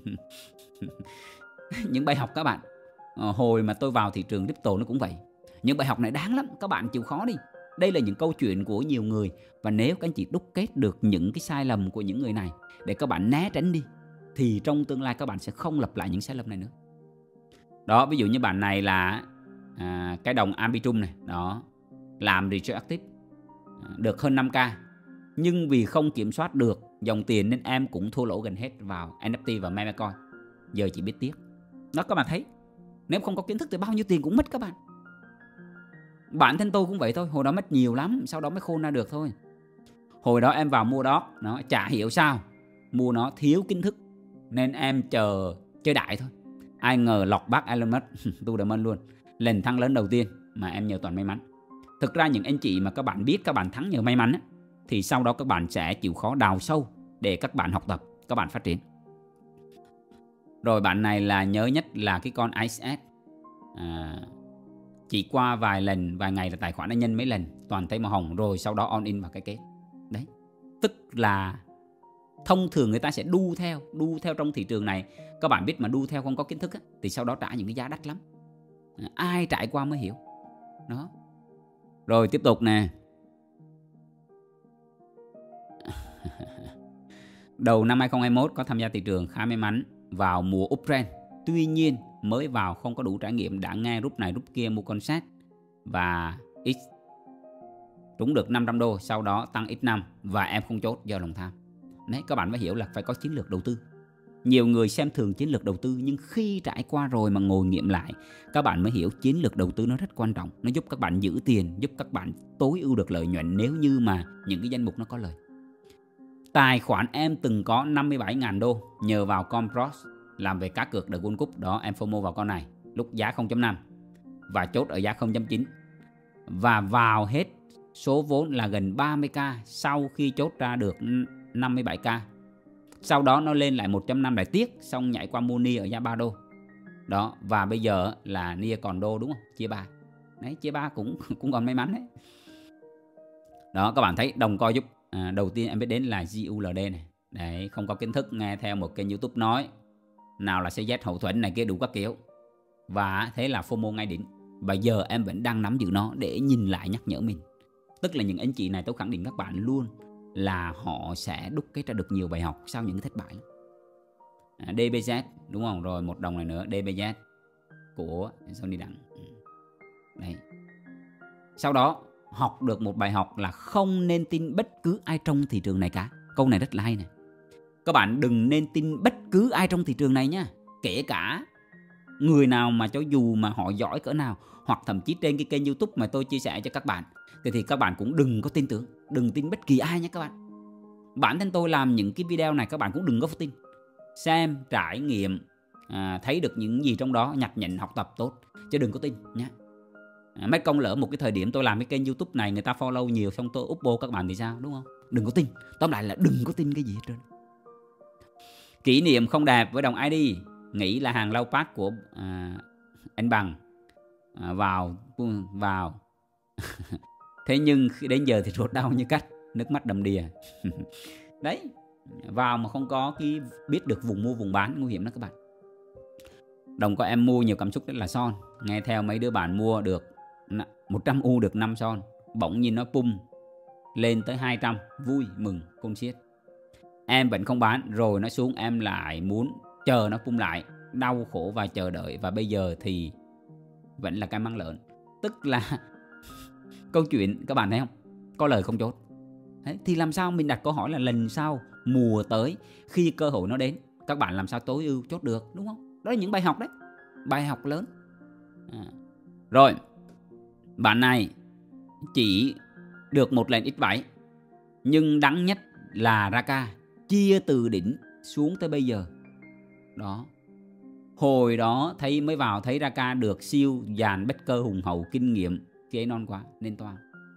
Những bài học các bạn, hồi mà tôi vào thị trường crypto nó cũng vậy. Những bài học này đáng lắm, các bạn chịu khó đi. Đây là những câu chuyện của nhiều người, và nếu các anh chị đúc kết được những cái sai lầm của những người này để các bạn né tránh đi, thì trong tương lai các bạn sẽ không lặp lại những sai lầm này nữa. Đó, ví dụ như bạn này là cái đồng Arbitrum này, đó, làm retroactive được hơn 5k, nhưng vì không kiểm soát được dòng tiền nên em cũng thua lỗ gần hết vào NFT và meme coin. Giờ chỉ biết tiếc. Đó, các bạn thấy, nếu không có kiến thức thì bao nhiêu tiền cũng mất các bạn. Bản thân tôi cũng vậy thôi, hồi đó mất nhiều lắm, sau đó mới khôn ra được thôi. Hồi đó em vào mua đó, nó chả hiểu sao mua nó thiếu kiến thức nên em chờ chơi đại thôi. Ai ngờ lọc bác Elon Musk, tôi đã mơn luôn, lần thắng lớn đầu tiên mà em nhờ toàn may mắn. Thực ra những anh chị mà các bạn biết các bạn thắng nhờ may mắn á, thì sau đó các bạn sẽ chịu khó đào sâu để các bạn học tập, các bạn phát triển. Rồi bạn này là nhớ nhất là cái con ISS. Chỉ qua vài ngày là tài khoản đã nhân mấy lần, toàn thấy màu hồng, rồi sau đó on in vào cái kết. Đấy, tức là thông thường người ta sẽ đu theo trong thị trường này. Các bạn biết mà đu theo không có kiến thức á, thì sau đó trả những cái giá đắt lắm. Ai trải qua mới hiểu. Đó. Rồi tiếp tục nè. Đầu năm 2021 có tham gia thị trường khá may mắn vào mùa uptrend. Tuy nhiên mới vào không có đủ trải nghiệm, đã nghe rút này rút kia mua con sát và X trúng được 500 đô, sau đó tăng X5 và em không chốt do lòng tham. Đấy, các bạn phải hiểu là phải có chiến lược đầu tư. Nhiều người xem thường chiến lược đầu tư, nhưng khi trải qua rồi mà ngồi nghiệm lại, các bạn mới hiểu chiến lược đầu tư nó rất quan trọng. Nó giúp các bạn giữ tiền, giúp các bạn tối ưu được lợi nhuận nếu như mà những cái danh mục nó có lời. Tài khoản em từng có 57.000 đô nhờ vào Compros làm về cá cược The World Cup. Đó, em FOMO vào con này lúc giá 0.5 và chốt ở giá 0.9 và vào hết số vốn là gần 30k sau khi chốt ra được 57k. Sau đó nó lên lại 1.5 lại tiếc, xong nhảy qua mua NIA ở giá 3 đô. Đó, và bây giờ là NIA còn đô đúng không? Chia 3. Đấy, chia 3 cũng còn may mắn đấy. Đó, các bạn thấy đồng coi giúp. Đầu tiên em biết đến là GULD này. Đấy, không có kiến thức, nghe theo một kênh YouTube nói nào là CZ hậu thuẫn này kia đủ các kiểu. Và thế là FOMO ngay đỉnh. Và giờ em vẫn đang nắm giữ nó để nhìn lại nhắc nhở mình. Tức là những anh chị này tôi khẳng định các bạn luôn là họ sẽ đúc kết ra được nhiều bài học sau những cái thất bại. DBZ đúng không? Rồi một đồng này nữa, DBZ của Sony Đặng. Đây. Sau đó học được một bài học là không nên tin bất cứ ai trong thị trường này cả. Câu này rất là hay này. Các bạn đừng nên tin bất cứ ai trong thị trường này nha. Kể cả người nào mà cho dù mà họ giỏi cỡ nào, hoặc thậm chí trên cái kênh YouTube mà tôi chia sẻ cho các bạn, thì các bạn cũng đừng có tin tưởng, đừng tin bất kỳ ai nhé các bạn. Bản thân tôi làm những cái video này các bạn cũng đừng có tin. Xem, trải nghiệm, thấy được những gì trong đó, nhặt nhạnh học tập tốt, chứ đừng có tin nhé. Mấy công lỡ một cái thời điểm tôi làm cái kênh YouTube này, người ta follow nhiều xong tôi úp bô các bạn thì sao, đúng không? Đừng có tin. Tóm lại là đừng có tin cái gì hết trơn. Kỷ niệm không đẹp với đồng ID, nghĩ là hàng lau pack của anh Bằng. Vào thế nhưng đến giờ thì ruột đau như cắt, nước mắt đầm đìa. Đấy, vào mà không có cái biết được vùng mua vùng bán, nguy hiểm đó các bạn. Đồng có em mua nhiều cảm xúc rất là son, nghe theo mấy đứa bạn mua được 100 U được 5 son, bỗng nhiên nó pum lên tới 200, vui mừng khôn xiết. Em vẫn không bán, rồi nó xuống em lại muốn chờ nó pum lại, đau khổ và chờ đợi, và bây giờ thì vẫn là cái mắng lợn. Tức là câu chuyện các bạn thấy không, có lời không chốt. Đấy, thì làm sao mình đặt câu hỏi là lần sau mùa tới khi cơ hội nó đến, các bạn làm sao tối ưu chốt được, đúng không? Đó là những bài học đấy, bài học lớn. Rồi, bạn này chỉ được một lần x7, nhưng đắng nhất là Raka chia từ đỉnh xuống tới bây giờ. Đó, hồi đó thấy mới vào thấy Raka được siêu dàn Becker hùng hậu kinh nghiệm, cái ấy non quá nên toan.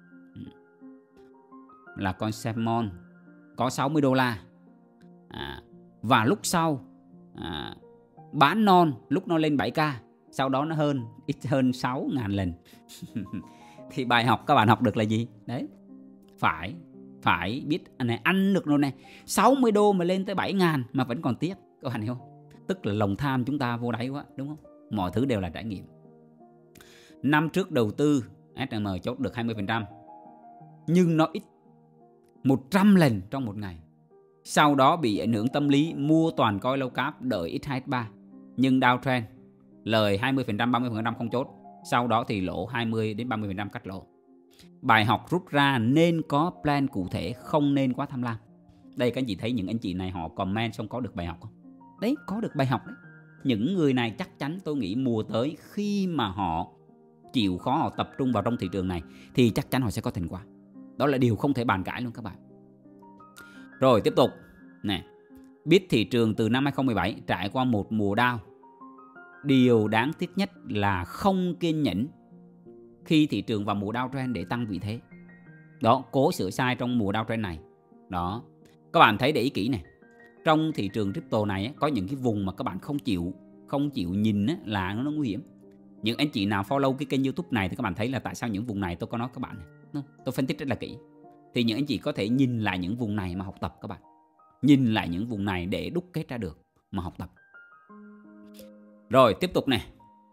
Là con Salmon có 60 đô la. Và lúc sau bán non lúc nó lên 7k, sau đó nó ít hơn 6.000 lần. Thì bài học các bạn học được là gì? Đấy, phải biết này, ăn được rồi này, 60 đô mà lên tới 7.000 mà vẫn còn tiếc, các bạn hiểu không? Tức là lòng tham chúng ta vô đáy quá, đúng không? Mọi thứ đều là trải nghiệm. Năm trước đầu tư SM chốt được 20%, nhưng nó ít 100 lần trong một ngày. Sau đó bị ảnh hưởng tâm lý, mua toàn coi low cap đợi X2X3, nhưng downtrend lời 20%, 30% không chốt. Sau đó thì lỗ 20 đến 30% cắt lỗ. Bài học rút ra nên có plan cụ thể, không nên quá tham lam. Đây các anh chị thấy những anh chị này họ comment xong có được bài học không? Đấy, có được bài học đấy. Những người này chắc chắn tôi nghĩ mùa tới khi mà họ chịu khó, họ tập trung vào trong thị trường này thì chắc chắn họ sẽ có thành quả. Đó là điều không thể bàn cãi luôn các bạn. Rồi tiếp tục nè, biết thị trường từ năm 2017 trải qua một mùa down. Điều đáng tiếc nhất là không kiên nhẫn khi thị trường vào mùa downtrend để tăng vị thế. Đó, cố sửa sai trong mùa downtrend này. Đó, các bạn thấy để ý kỹ này. Trong thị trường crypto này có những cái vùng mà các bạn không chịu nhìn là nó nguy hiểm. Những anh chị nào follow cái kênh YouTube này thì các bạn thấy là tại sao những vùng này tôi có nói các bạn này. Tôi phân tích rất là kỹ. Thì những anh chị có thể nhìn lại những vùng này mà học tập các bạn. Nhìn lại những vùng này để đúc kết ra được mà học tập. Rồi tiếp tục này.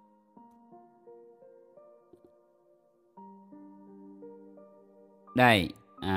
Đây,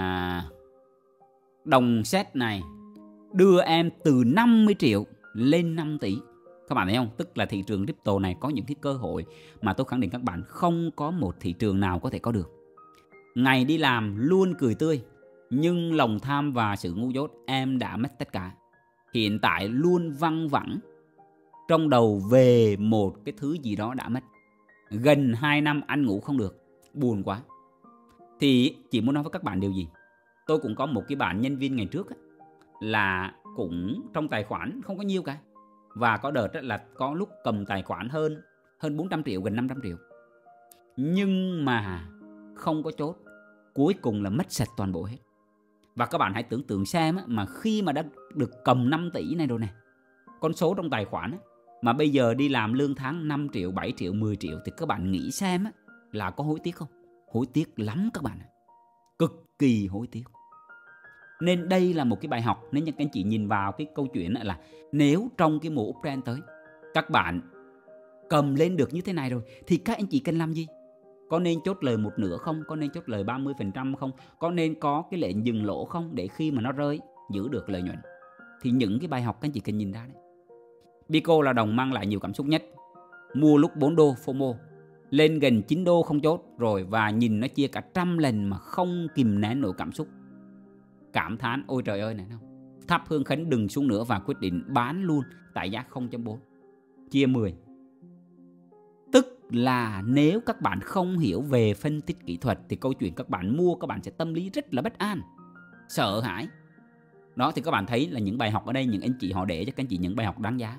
đồng set này đưa em từ 50 triệu lên 5 tỷ. Các bạn thấy không? Tức là thị trường crypto này có những cái cơ hội mà tôi khẳng định các bạn không có một thị trường nào có thể có được. Ngày đi làm luôn cười tươi, nhưng lòng tham và sự ngu dốt em đã mất tất cả. Hiện tại luôn văng vẳng trong đầu về một cái thứ gì đó đã mất. Gần 2 năm ăn ngủ không được, buồn quá. Thì chỉ muốn nói với các bạn điều gì? Tôi cũng có một cái bạn nhân viên ngày trước là cũng trong tài khoản không có nhiêu cả. Và có đợt là có lúc cầm tài khoản hơn 400 triệu, gần 500 triệu. Nhưng mà không có chốt, cuối cùng là mất sạch toàn bộ hết. Và các bạn hãy tưởng tượng xem mà khi mà đã được cầm 5 tỷ này rồi nè, con số trong tài khoản mà bây giờ đi làm lương tháng 5 triệu, 7 triệu, 10 triệu thì các bạn nghĩ xem là có hối tiếc không? Hối tiếc lắm các bạn. Cực kỳ hối tiếc. Nên đây là một cái bài học. Nên các anh chị nhìn vào cái câu chuyện là nếu trong cái mùa uptrend tới các bạn cầm lên được như thế này rồi thì các anh chị cần làm gì? Có nên chốt lời một nửa không? Có nên chốt lời 30% không? Có nên có cái lệnh dừng lỗ không? Để khi mà nó rơi giữ được lợi nhuận. Thì những cái bài học các anh chị cần nhìn ra đấy. Pico là đồng mang lại nhiều cảm xúc nhất. Mua lúc 4 đô FOMO, lên gần 9 đô không chốt rồi, và nhìn nó chia cả 100 lần mà không kìm nén nổi cảm xúc. Cảm thán ôi trời ơi này không. Tháp Hương Khánh đừng xuống nữa và quyết định bán luôn tại giá 0.4 chia 10. Tức là nếu các bạn không hiểu về phân tích kỹ thuật thì câu chuyện các bạn mua các bạn sẽ tâm lý rất là bất an, sợ hãi. Đó thì các bạn thấy là những bài học ở đây những anh chị họ để cho các anh chị những bài học đáng giá.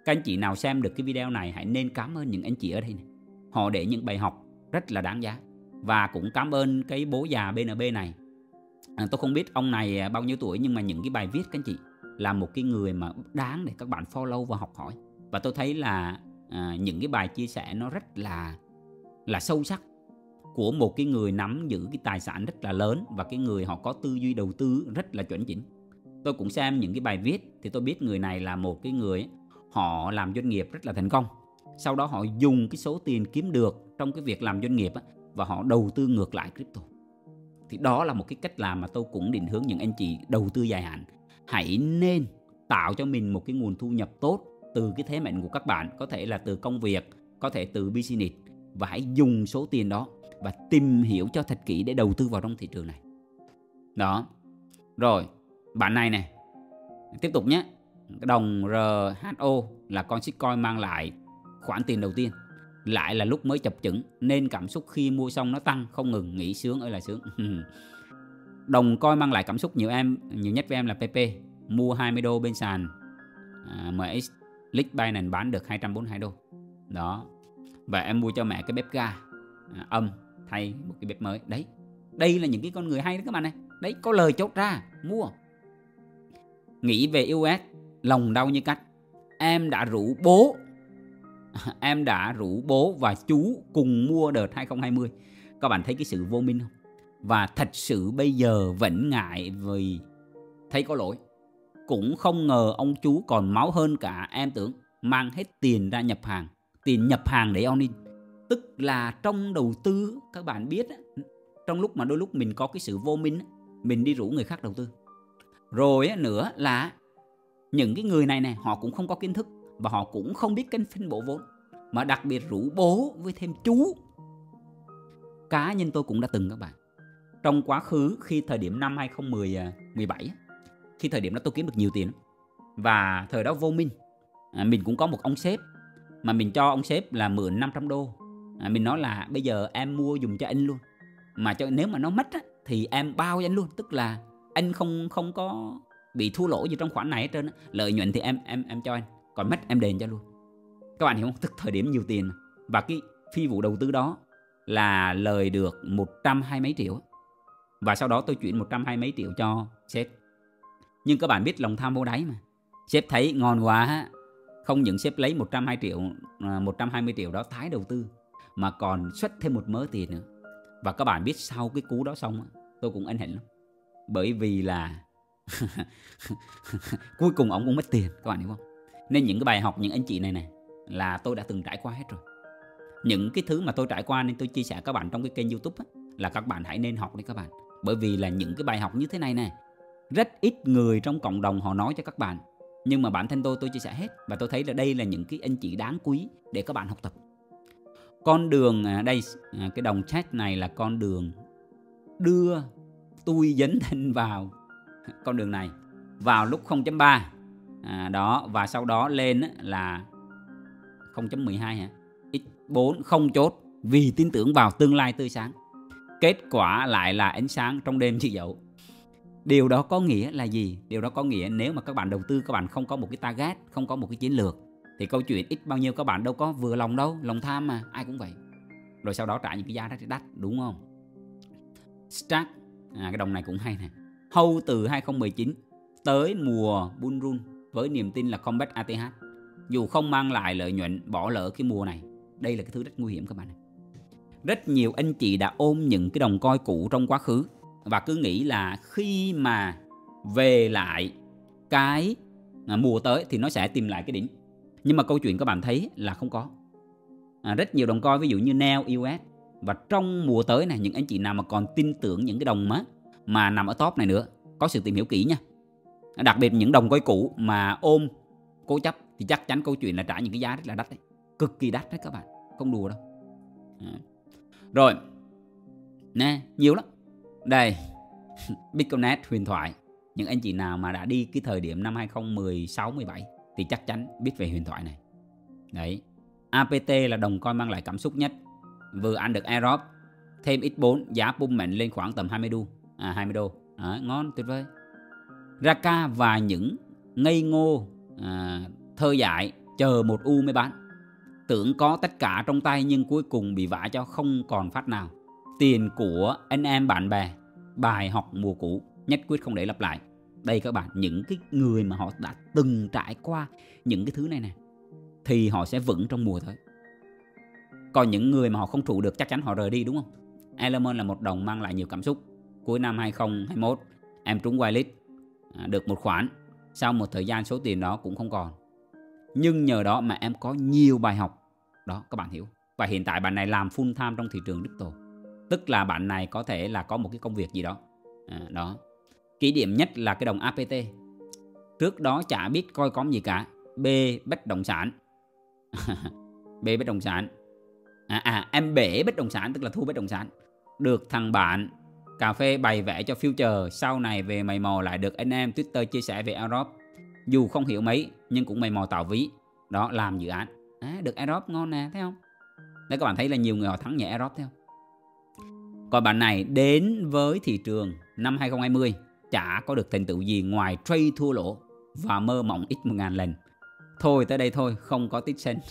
Các anh chị nào xem được cái video này hãy nên cảm ơn những anh chị ở đây này. Họ để những bài học rất là đáng giá. Và cũng cảm ơn cái bố già BNB này. Tôi không biết ông này bao nhiêu tuổi, nhưng mà những cái bài viết các anh chị là một cái người mà đáng để các bạn follow và học hỏi. Và tôi thấy là những cái bài chia sẻ nó rất là sâu sắc của một cái người nắm giữ cái tài sản rất là lớn, và cái người họ có tư duy đầu tư rất là chuẩn chỉnh. Tôi cũng xem những cái bài viết thì tôi biết người này là một cái người họ làm doanh nghiệp rất là thành công. Sau đó họ dùng cái số tiền kiếm được trong cái việc làm doanh nghiệp và họ đầu tư ngược lại crypto. Thì đó là một cái cách làm mà tôi cũng định hướng những anh chị đầu tư dài hạn. Hãy nên tạo cho mình một cái nguồn thu nhập tốt từ cái thế mạnh của các bạn. Có thể là từ công việc, có thể từ business. Và hãy dùng số tiền đó và tìm hiểu cho thật kỹ để đầu tư vào trong thị trường này. Đó. Rồi, bạn này nè, tiếp tục nhé. Đồng RHO là con shitcoin mang lại khoản tiền đầu tiên, lại là lúc mới chập chững nên cảm xúc khi mua xong nó tăng không ngừng, nghĩ sướng ơi là sướng. Đồng coin mang lại cảm xúc nhiều nhất với em là PP. Mua 20 đô bên sàn MX League Binance bán được 242 đô. Đó. Và em mua cho mẹ cái bếp ga âm thay một cái bếp mới. Đấy. Đây là những cái con người hay đó các bạn này. Đấy, có lời chốt ra, mua. Nghĩ về US, lòng đau như cắt. Em đã rủ bố và chú cùng mua đợt 2020. Các bạn thấy cái sự vô minh không? Và thật sự bây giờ vẫn ngại vì thấy có lỗi. Cũng không ngờ ông chú còn máu hơn cả em tưởng. Mang hết tiền ra nhập hàng. Tiền nhập hàng để on in. Tức là trong đầu tư, các bạn biết, trong lúc mà đôi lúc mình có cái sự vô minh, mình đi rủ người khác đầu tư. Rồi nữa là những cái người này nè, họ cũng không có kiến thức và họ cũng không biết kênh phân bổ vốn, mà đặc biệt rủ bố với thêm chú. Cá nhân tôi cũng đã từng các bạn. Trong quá khứ khi thời điểm năm 2017, khi thời điểm đó tôi kiếm được nhiều tiền, và thời đó vô minh, mình cũng có một ông sếp mà mình cho ông sếp là mượn 500 đô. Mình nói là bây giờ em mua dùng cho anh luôn, mà nếu mà nó mất thì em bao cho anh luôn. Tức là anh không có bị thua lỗ gì trong khoản này hết trơn. Lợi nhuận thì em cho anh, còn mất em đền cho luôn. Các bạn hiểu không? Tức thời điểm nhiều tiền. Và cái phi vụ đầu tư đó là lời được 120 mấy triệu. Và sau đó tôi chuyển 120 mấy triệu cho sếp. Nhưng các bạn biết lòng tham vô đáy mà. Sếp thấy ngon quá, không những sếp lấy 120 triệu đó tái đầu tư, mà còn xuất thêm một mớ tiền nữa. Và các bạn biết sau cái cú đó xong, tôi cũng ân hận lắm. Bởi vì là cuối cùng ông cũng mất tiền, các bạn hiểu không? Nên những cái bài học những anh chị này nè là tôi đã từng trải qua hết rồi. Những cái thứ mà tôi trải qua nên tôi chia sẻ các bạn trong cái kênh YouTube là các bạn hãy nên học đi các bạn. Bởi vì là những cái bài học như thế này nè, rất ít người trong cộng đồng họ nói cho các bạn. Nhưng mà bản thân tôi chia sẻ hết. Và tôi thấy là đây là những cái anh chị đáng quý để các bạn học tập. Con đường đây, cái đồng chat này là con đường đưa tôi dấn thân vào con đường này vào lúc 0.3 đó, và sau đó lên là 0.12 hả? X4 không chốt vì tin tưởng vào tương lai tươi sáng. Kết quả lại là ánh sáng trong đêm chị dậu. Điều đó có nghĩa là gì? Điều đó có nghĩa nếu mà các bạn đầu tư, các bạn không có một cái target, không có một cái chiến lược, thì câu chuyện ít bao nhiêu các bạn đâu có vừa lòng đâu. Lòng tham mà, ai cũng vậy. Rồi sau đó trả những cái giá rất đắt, đúng không? Stack, cái đồng này cũng hay nè. Hold từ 2019 tới mùa bull run với niềm tin là Combat ATH. Dù không mang lại lợi nhuận, bỏ lỡ cái mùa này. Đây là cái thứ rất nguy hiểm các bạn. Rất nhiều anh chị đã ôm những cái đồng coin cũ trong quá khứ và cứ nghĩ là khi mà về lại cái mùa tới thì nó sẽ tìm lại cái đỉnh. Nhưng mà câu chuyện các bạn thấy là không có. Rất nhiều đồng coin ví dụ như NEO, US, và trong mùa tới này, những anh chị nào mà còn tin tưởng những cái đồng mà nằm ở top này nữa, có sự tìm hiểu kỹ nha. Đặc biệt những đồng coin cũ mà ôm cố chấp thì chắc chắn câu chuyện là trả những cái giá rất là đắt đấy. Cực kỳ đắt đấy các bạn, không đùa đâu. Rồi nè, nhiều lắm. Đây Bitcoinet huyền thoại. Những anh chị nào mà đã đi cái thời điểm năm 2016-17 thì chắc chắn biết về huyền thoại này. Đấy, APT là đồng coin mang lại cảm xúc nhất. Vừa ăn được airdrop, thêm X4, giá pump mạnh lên khoảng tầm 20 đô. Đó, ngon, tuyệt vời. Raka và những ngây ngô thơ dại chờ một u mới bán. Tưởng có tất cả trong tay nhưng cuối cùng bị vả cho không còn phát nào. Tiền của anh em bạn bè, bài học mùa cũ, nhất quyết không để lặp lại. Đây các bạn, những cái người mà họ đã từng trải qua những cái thứ này nè thì họ sẽ vững trong mùa thôi. Còn những người mà họ không trụ được chắc chắn họ rời đi, đúng không? Element là một đồng mang lại nhiều cảm xúc. Cuối năm 2021 em trúng whitelist được một khoản. Sau một thời gian số tiền đó cũng không còn. Nhưng nhờ đó mà em có nhiều bài học. Đó, các bạn hiểu. Và hiện tại bạn này làm full time trong thị trường crypto. Tức là bạn này có thể là có một cái công việc gì đó. Đó. Kỷ điểm nhất là cái đồng APT. Trước đó chả biết coi có gì cả. B bất động sản. B bất động sản. Em bể bất động sản, tức là thu bất động sản. Được thằng bạn cà phê bày vẽ cho future. Sau này về mày mò lại được anh em Twitter chia sẻ về airdrop. Dù không hiểu mấy nhưng cũng mày mò tạo ví. Đó, làm dự án. Được airdrop ngon nè, thấy không? Đấy, các bạn thấy là nhiều người họ thắng nhẹ airdrop, thấy không? Còn bạn này đến với thị trường năm 2020 chả có được thành tựu gì ngoài trade thua lỗ và mơ mộng ít 1000 lần. Thôi tới đây thôi, không có tích sen.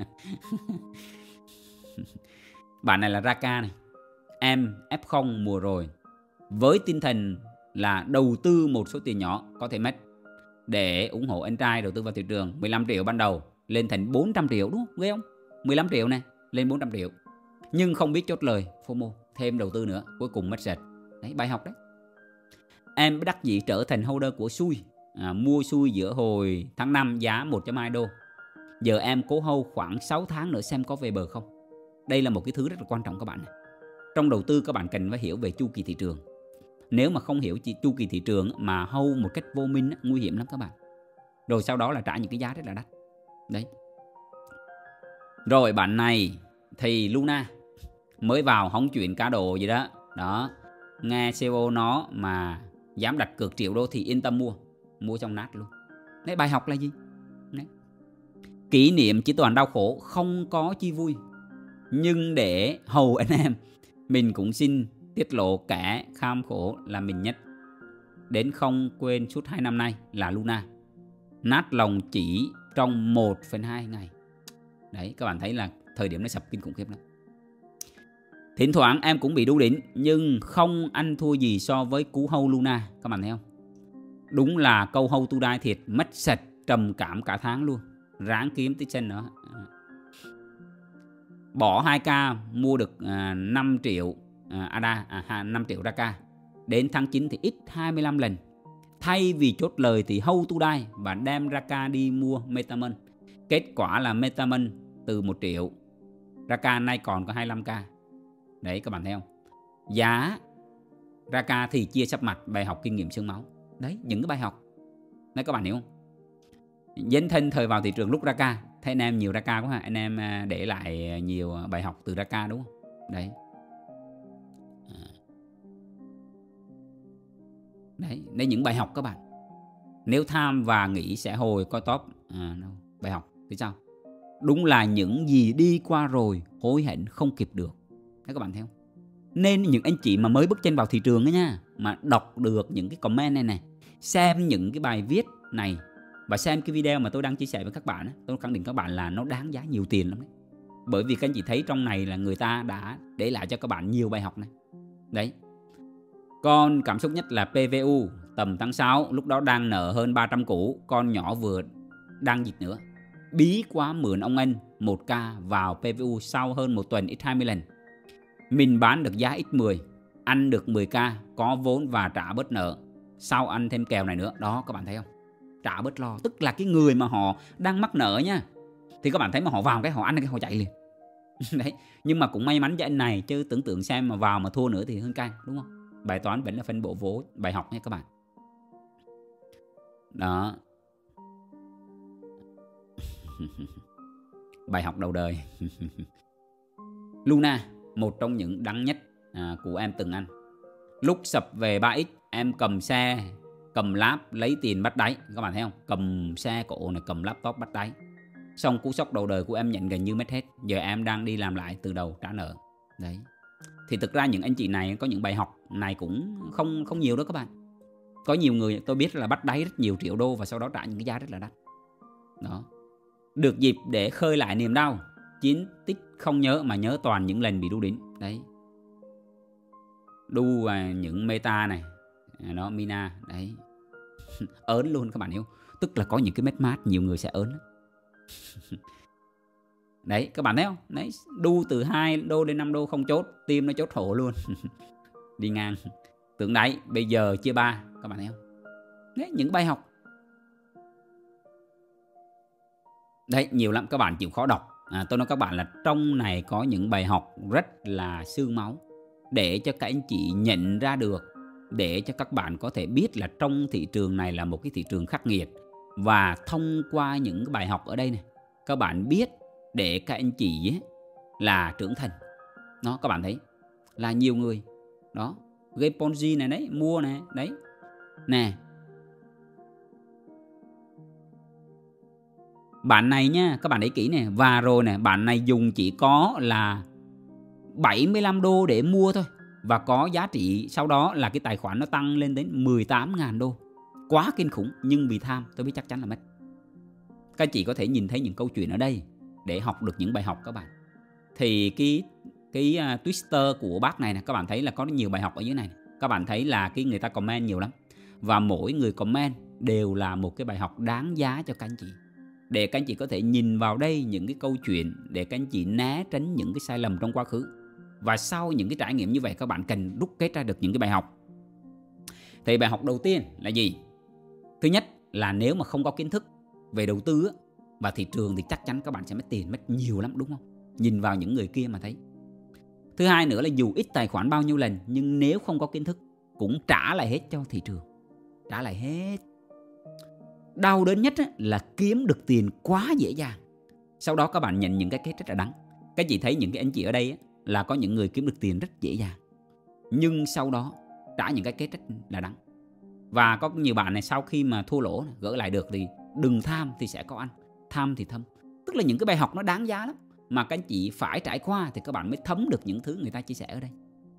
Bạn này là Raka này. Em F0 mùa rồi. Với tinh thần là đầu tư một số tiền nhỏ có thể mất để ủng hộ anh trai đầu tư vào thị trường. 15 triệu ban đầu lên thành 400 triệu, đúng không? Ghê không? 15 triệu này lên 400 triệu. Nhưng không biết chốt lời, FOMO, thêm đầu tư nữa, cuối cùng mất sệt. Đấy, bài học đấy. Em đắc dĩ trở thành holder của xui. Mua xui giữa hồi tháng 5 giá 1.2 đô. Giờ em cố hold khoảng 6 tháng nữa xem có về bờ không. Đây là một cái thứ rất là quan trọng các bạn này. Trong đầu tư các bạn cần phải hiểu về chu kỳ thị trường. Nếu mà không hiểu chu kỳ thị trường mà hold một cách vô minh, nguy hiểm lắm các bạn. Rồi sau đó là trả những cái giá rất là đắt. Đấy. Rồi bạn này thì Luna mới vào hóng chuyện cá độ gì đó. Đó. Nghe CEO nó mà dám đặt cược triệu đô thì yên tâm mua. Mua trong nát luôn. Đấy, bài học là gì? Đấy. Kỷ niệm chỉ toàn đau khổ, không có chi vui. Nhưng để hầu anh em, mình cũng xin tiết lộ kẻ kham khổ là mình nhất. Đến không quên suốt 2 năm nay là Luna. Nát lòng chỉ trong 1/2 ngày. Đấy, các bạn thấy là thời điểm nó sập kinh khủng khiếp lắm. Thỉnh thoảng em cũng bị đu đỉnh, nhưng không ăn thua gì so với cú hold Luna. Các bạn thấy không? Đúng là câu hold to die thiệt, mất sạch, trầm cảm cả tháng luôn. Ráng kiếm tích chân nữa. Bỏ 2k mua được 5 triệu ADA, 5 triệu Raka. Đến tháng 9 thì ít 25 lần. Thay vì chốt lời thì hold to die và đem Raka đi mua Metamask. Kết quả là Metamask từ 1 triệu, Raka nay còn có 25k. Đấy, các bạn thấy không? Giá Raka thì chia sắp mặt, bài học kinh nghiệm xương máu. Đấy, những cái bài học. Đấy, các bạn hiểu không? Dấn thân thời vào thị trường lúc Raka. Thấy anh em nhiều Raka quá ha. Anh em để lại nhiều bài học từ Raka đúng không? Đấy. Đấy, đây những bài học các bạn. Nếu tham và nghĩ sẽ hồi coi top bài học thì sao? Đúng là những gì đi qua rồi hối hận không kịp được. Đấy, các bạn thấy không? Nên những anh chị mà mới bước chân vào thị trường ấy nha, mà đọc được những cái comment này này, xem những cái bài viết này và xem cái video mà tôi đang chia sẻ với các bạn ấy, tôi khẳng định các bạn là nó đáng giá nhiều tiền lắm đấy. Bởi vì các anh chị thấy trong này là người ta đã để lại cho các bạn nhiều bài học này. Đấy. Con cảm xúc nhất là PVU tầm tháng 6, lúc đó đang nợ hơn 300 củ, con nhỏ vừa đang dịch nữa. Bí quá mượn ông anh 1k vào PVU sau hơn 1 tuần x 20 lần. Mình bán được giá x10, ăn được 10k, có vốn và trả bớt nợ. Sau ăn thêm kèo này nữa. Đó, các bạn thấy không? Trả bớt lo. Tức là cái người mà họ đang mắc nợ nha, thì các bạn thấy mà họ vào cái họ ăn cái họ chạy liền. Đấy. Nhưng mà cũng may mắn cho anh này, chứ tưởng tượng xem mà vào mà thua nữa thì hơn căng, đúng không? Bài toán vẫn là phân bổ vốn, bài học nha các bạn. Đó. Bài học đầu đời. Luna, một trong những đắng nhất của em từng ăn. Lúc sập về 3x, em cầm xe, cầm lap lấy tiền bắt đáy. Các bạn thấy không? Cầm xe cổ này, cầm laptop bắt đáy. Xong cú sốc đầu đời của em nhận gần như mất hết. Giờ em đang đi làm lại từ đầu trả nợ. Đấy. Thì thực ra những anh chị này có những bài học này cũng không nhiều đó các bạn. Có nhiều người tôi biết là bắt đáy rất nhiều triệu đô và sau đó trả những cái giá rất là đắt. Đó. được dịp để khơi lại niềm đau. Chiến tích không nhớ mà nhớ toàn những lần bị đu đính. Đấy. Đu những meta này. Nó Mina. Đấy. Ớn luôn các bạn hiểu. Tức là có những cái mất mát nhiều người sẽ ớn. Đấy các bạn thấy không? Đấy, đu từ 2 đô đến 5 đô không chốt, tim nó chốt hổ luôn. Đi ngang. Tượng đáy bây giờ chia 3, các bạn thấy không? Đấy, những bài học. Đấy, nhiều lắm, các bạn chịu khó đọc. Tôi nói các bạn là trong này có những bài học rất là xương máu để cho các anh chị nhận ra được, để cho các bạn có thể biết là trong thị trường này là một cái thị trường khắc nghiệt. Và thông qua những cái bài học ở đây này, các bạn biết để các anh chị ấy là trưởng thành. Đó, các bạn thấy là nhiều người đó, game Ponzi này đấy, mua này, đấy nè. Bạn này nha, các bạn để kỹ nè, và rồi nè, bạn này dùng chỉ có là 75 đô để mua thôi, và có giá trị sau đó là cái tài khoản nó tăng lên đến 18.000 đô. Quá kinh khủng, nhưng vì tham tôi biết chắc chắn là mất. Các chị có thể nhìn thấy những câu chuyện ở đây để học được những bài học các bạn. Thì cái Twitter của bác này nè, các bạn thấy là có nhiều bài học ở dưới này. Các bạn thấy là cái người ta comment nhiều lắm. Và mỗi người comment đều là một cái bài học đáng giá cho các anh chị. Để các anh chị có thể nhìn vào đây những cái câu chuyện, để các anh chị né tránh những cái sai lầm trong quá khứ. Và sau những cái trải nghiệm như vậy, các bạn cần đúc kết ra được những cái bài học. Thì bài học đầu tiên là gì? Thứ nhất là nếu mà không có kiến thức về đầu tư và thị trường thì chắc chắn các bạn sẽ mất tiền, mất nhiều lắm, đúng không? Nhìn vào những người kia mà thấy. Thứ hai nữa là dù ít tài khoản bao nhiêu lần, nhưng nếu không có kiến thức cũng trả lại hết cho thị trường. Trả lại hết. Đau đớn nhất là kiếm được tiền quá dễ dàng. Sau đó các bạn nhận những cái kết rất là đắng. Các chị thấy những cái anh chị ở đây là có những người kiếm được tiền rất dễ dàng, nhưng sau đó trả những cái kết rất là đắng. Và có nhiều bạn này sau khi mà thua lỗ gỡ lại được thì đừng tham thì sẽ có ăn, tham thì thâm. Tức là những cái bài học nó đáng giá lắm, mà các anh chị phải trải qua thì các bạn mới thấm được những thứ người ta chia sẻ ở đây.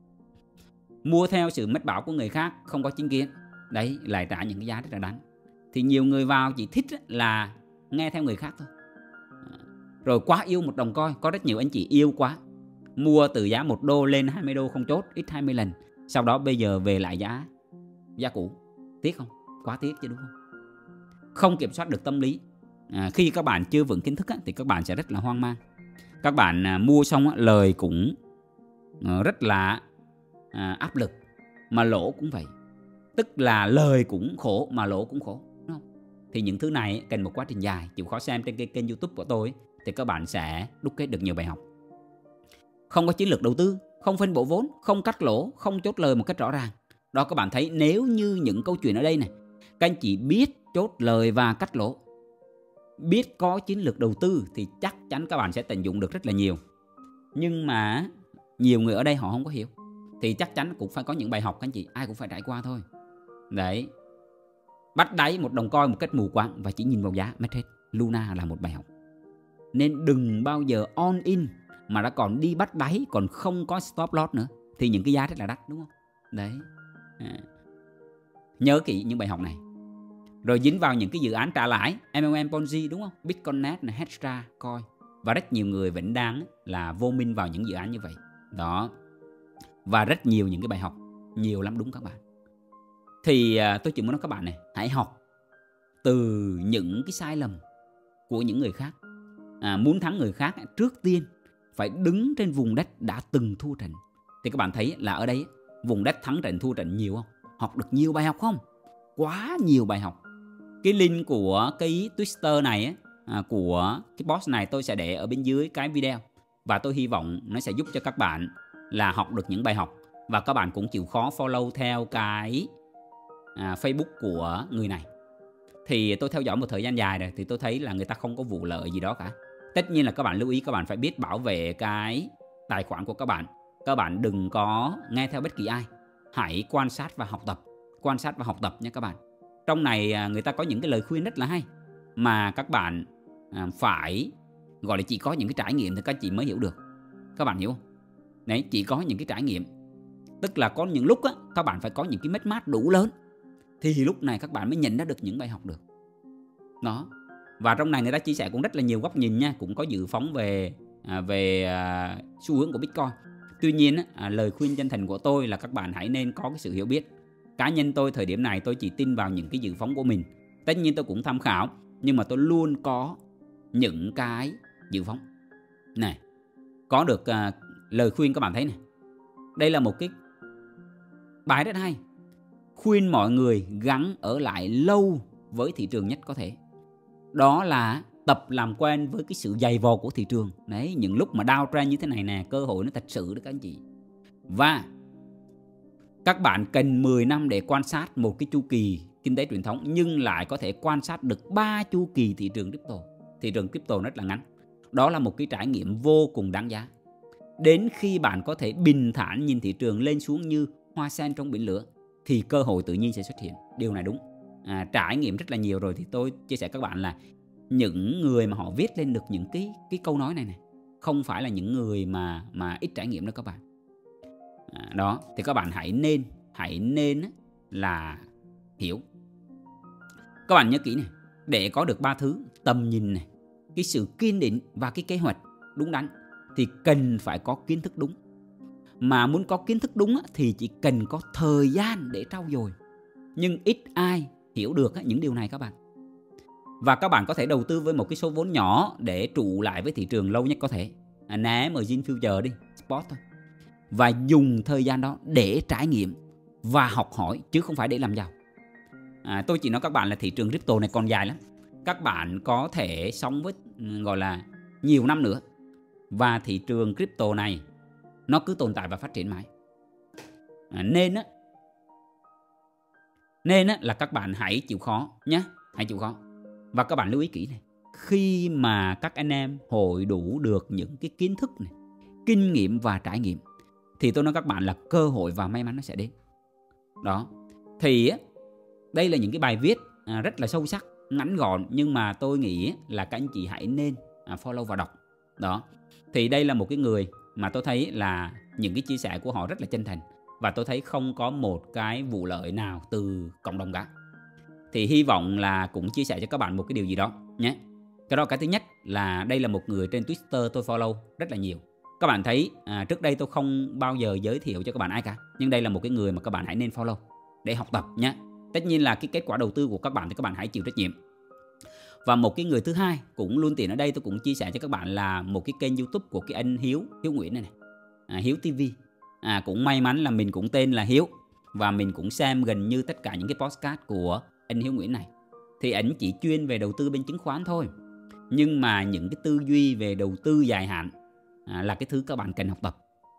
Mua theo sự mách bảo của người khác, không có chính kiến, đấy lại trả những cái giá rất là đắng. Thì nhiều người vào chỉ thích là nghe theo người khác thôi. Rồi quá yêu một đồng coin, có rất nhiều anh chị yêu quá, mua từ giá 1 đô lên 20 đô không chốt, ít 20 lần. Sau đó bây giờ về lại giá cũ. Tiếc không? Quá tiếc chứ đúng không? Không kiểm soát được tâm lý. Khi các bạn chưa vững kiến thức thì các bạn sẽ rất là hoang mang. Các bạn mua xong lời cũng rất là áp lực, mà lỗ cũng vậy. Tức là lời cũng khổ mà lỗ cũng khổ, đúng không? Thì những thứ này cần một quá trình dài. Chịu khó xem trên cái kênh YouTube của tôi thì các bạn sẽ đúc kết được nhiều bài học. Không có chiến lược đầu tư, không phân bổ vốn, không cắt lỗ, không chốt lời một cách rõ ràng. Đó, các bạn thấy nếu như những câu chuyện ở đây này, các anh chị biết chốt lời và cắt lỗ, biết có chiến lược đầu tư thì chắc chắn các bạn sẽ tận dụng được rất là nhiều. Nhưng mà nhiều người ở đây họ không có hiểu, thì chắc chắn cũng phải có những bài học các anh chị, ai cũng phải trải qua thôi. Đấy, bắt đáy một đồng coin một cách mù quáng và chỉ nhìn vào giá mất hết. Luna là một bài học. Nên đừng bao giờ on in mà đã còn đi bắt đáy, còn không có stop loss nữa, thì những cái giá rất là đắt, đúng không? Đấy. Nhớ kỹ những bài học này. Rồi dính vào những cái dự án trả lãi, MLM Ponzi, đúng không? Bitcoinnet, Hedra Coin. Và rất nhiều người vẫn đang là vô minh vào những dự án như vậy. Đó. Và rất nhiều những cái bài học, nhiều lắm, đúng các bạn. Thì tôi chỉ muốn nói các bạn này, hãy học từ những cái sai lầm của những người khác. Muốn thắng người khác, trước tiên phải đứng trên vùng đất đã từng thua trận. Thì các bạn thấy là ở đây vùng đất thắng trận thua trận nhiều không? Học được nhiều bài học không? Quá nhiều bài học. Cái link của cái Twitter này của cái post này tôi sẽ để ở bên dưới cái video. Và tôi hy vọng nó sẽ giúp cho các bạn là học được những bài học. Và các bạn cũng chịu khó follow theo cái Facebook của người này. Thì tôi theo dõi một thời gian dài rồi, thì tôi thấy là người ta không có vụ lợi gì đó cả. Tất nhiên là các bạn lưu ý, các bạn phải biết bảo vệ cái tài khoản của các bạn. Các bạn đừng có nghe theo bất kỳ ai. Hãy quan sát và học tập. Quan sát và học tập nha các bạn. Trong này người ta có những cái lời khuyên rất là hay, mà các bạn phải gọi là chỉ có những cái trải nghiệm thì các chị mới hiểu được. Các bạn hiểu không? Đấy, chỉ có những cái trải nghiệm. Tức là có những lúc các bạn phải có những cái mất mát đủ lớn, thì lúc này các bạn mới nhận ra được những bài học được. Đó. Và trong này người ta chia sẻ cũng rất là nhiều góc nhìn nha, cũng có dự phóng về xu hướng của Bitcoin. Tuy nhiên lời khuyên chân thành của tôi là các bạn hãy nên có cái sự hiểu biết. Cá nhân tôi thời điểm này tôi chỉ tin vào những cái dự phóng của mình. Tất nhiên tôi cũng tham khảo, nhưng mà tôi luôn có những cái dự phóng này. Có được lời khuyên các bạn thấy này. Đây là một cái bài rất hay, khuyên mọi người gắng ở lại lâu với thị trường nhất có thể. Đó là tập làm quen với cái sự dày vò của thị trường. Đấy, những lúc mà downtrend như thế này nè, cơ hội nó thật sự đó các anh chị. Và các bạn cần 10 năm để quan sát một cái chu kỳ kinh tế truyền thống, nhưng lại có thể quan sát được 3 chu kỳ thị trường crypto. Thị trường crypto rất là ngắn. Đó là một cái trải nghiệm vô cùng đáng giá. Đến khi bạn có thể bình thản nhìn thị trường lên xuống như hoa sen trong biển lửa, thì cơ hội tự nhiên sẽ xuất hiện. Điều này đúng. Trải nghiệm rất là nhiều rồi thì tôi chia sẻ các bạn là những người mà họ viết lên được những cái câu nói này không phải là những người mà ít trải nghiệm đó các bạn. Đó, thì các bạn hãy nên là hiểu. Các bạn nhớ kỹ này, để có được 3 thứ: tầm nhìn này, cái sự kiên định và cái kế hoạch đúng đắn, thì cần phải có kiến thức đúng. Mà muốn có kiến thức đúng thì chỉ cần có thời gian để trau dồi. Nhưng ít ai hiểu được những điều này các bạn. Và các bạn có thể đầu tư với một cái số vốn nhỏ để trụ lại với thị trường lâu nhất có thể. Né margin future đi, spot thôi. Và dùng thời gian đó để trải nghiệm và học hỏi, chứ không phải để làm giàu. Tôi chỉ nói các bạn là thị trường crypto này còn dài lắm. Các bạn có thể sống với gọi là nhiều năm nữa, và thị trường crypto này nó cứ tồn tại và phát triển mãi. Nên là các bạn hãy chịu khó nhé, hãy chịu khó. Và các bạn lưu ý kỹ này, khi mà các anh em hội đủ được những cái kiến thức này, kinh nghiệm và trải nghiệm, thì tôi nói các bạn là cơ hội và may mắn nó sẽ đến. Đó. Thì đây là những cái bài viết rất là sâu sắc, ngắn gọn, nhưng mà tôi nghĩ là các anh chị hãy nên follow và đọc. Đó. Thì đây là một cái người mà tôi thấy là những cái chia sẻ của họ rất là chân thành, và tôi thấy không có một cái vụ lợi nào từ cộng đồng cả. Thì hy vọng là cũng chia sẻ cho các bạn một cái điều gì đó nhé. Cái thứ nhất là đây là một người trên Twitter tôi follow rất là nhiều. Các bạn thấy trước đây tôi không bao giờ giới thiệu cho các bạn ai cả, nhưng đây là một cái người mà các bạn hãy nên follow để học tập nhé. Tất nhiên là cái kết quả đầu tư của các bạn thì các bạn hãy chịu trách nhiệm. Và một cái người thứ hai cũng luôn tiền ở đây, tôi cũng chia sẻ cho các bạn là một cái kênh YouTube của cái anh Hiếu Nguyễn này, Hiếu TV. Cũng may mắn là mình cũng tên là Hiếu, và mình cũng xem gần như tất cả những cái podcast của anh Hiếu Nguyễn này. Thì ảnh chỉ chuyên về đầu tư bên chứng khoán thôi, nhưng mà những cái tư duy về đầu tư dài hạn là cái thứ các bạn cần học tập.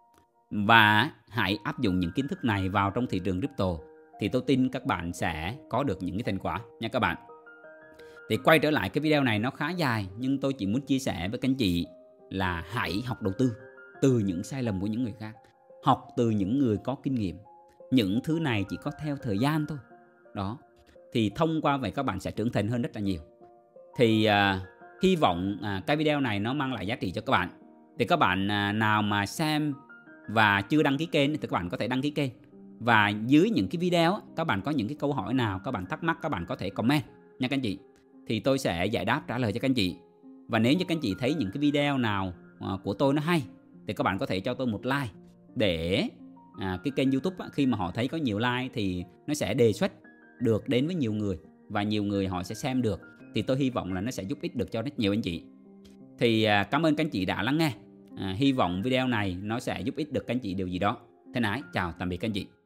Và hãy áp dụng những kiến thức này vào trong thị trường crypto, thì tôi tin các bạn sẽ có được những cái thành quả nha các bạn. Thì quay trở lại cái video này nó khá dài, nhưng tôi chỉ muốn chia sẻ với các anh chị là hãy học đầu tư từ những sai lầm của những người khác, học từ những người có kinh nghiệm. Những thứ này chỉ có theo thời gian thôi. Đó. Thì thông qua vậy các bạn sẽ trưởng thành hơn rất là nhiều. Thì hy vọng cái video này nó mang lại giá trị cho các bạn. Thì các bạn nào mà xem và chưa đăng ký kênh thì các bạn có thể đăng ký kênh. Và dưới những cái video các bạn có những cái câu hỏi nào các bạn thắc mắc, các bạn có thể comment nha các anh chị. Thì tôi sẽ giải đáp trả lời cho các anh chị. Và nếu như các anh chị thấy những cái video nào của tôi nó hay, thì các bạn có thể cho tôi một like, để cái kênh YouTube khi mà họ thấy có nhiều like thì nó sẽ đề xuất được đến với nhiều người, và nhiều người họ sẽ xem được. Thì tôi hy vọng là nó sẽ giúp ích được cho rất nhiều anh chị. Thì cảm ơn các anh chị đã lắng nghe. Hy vọng video này nó sẽ giúp ích được các anh chị điều gì đó. Thân ái, chào tạm biệt các anh chị.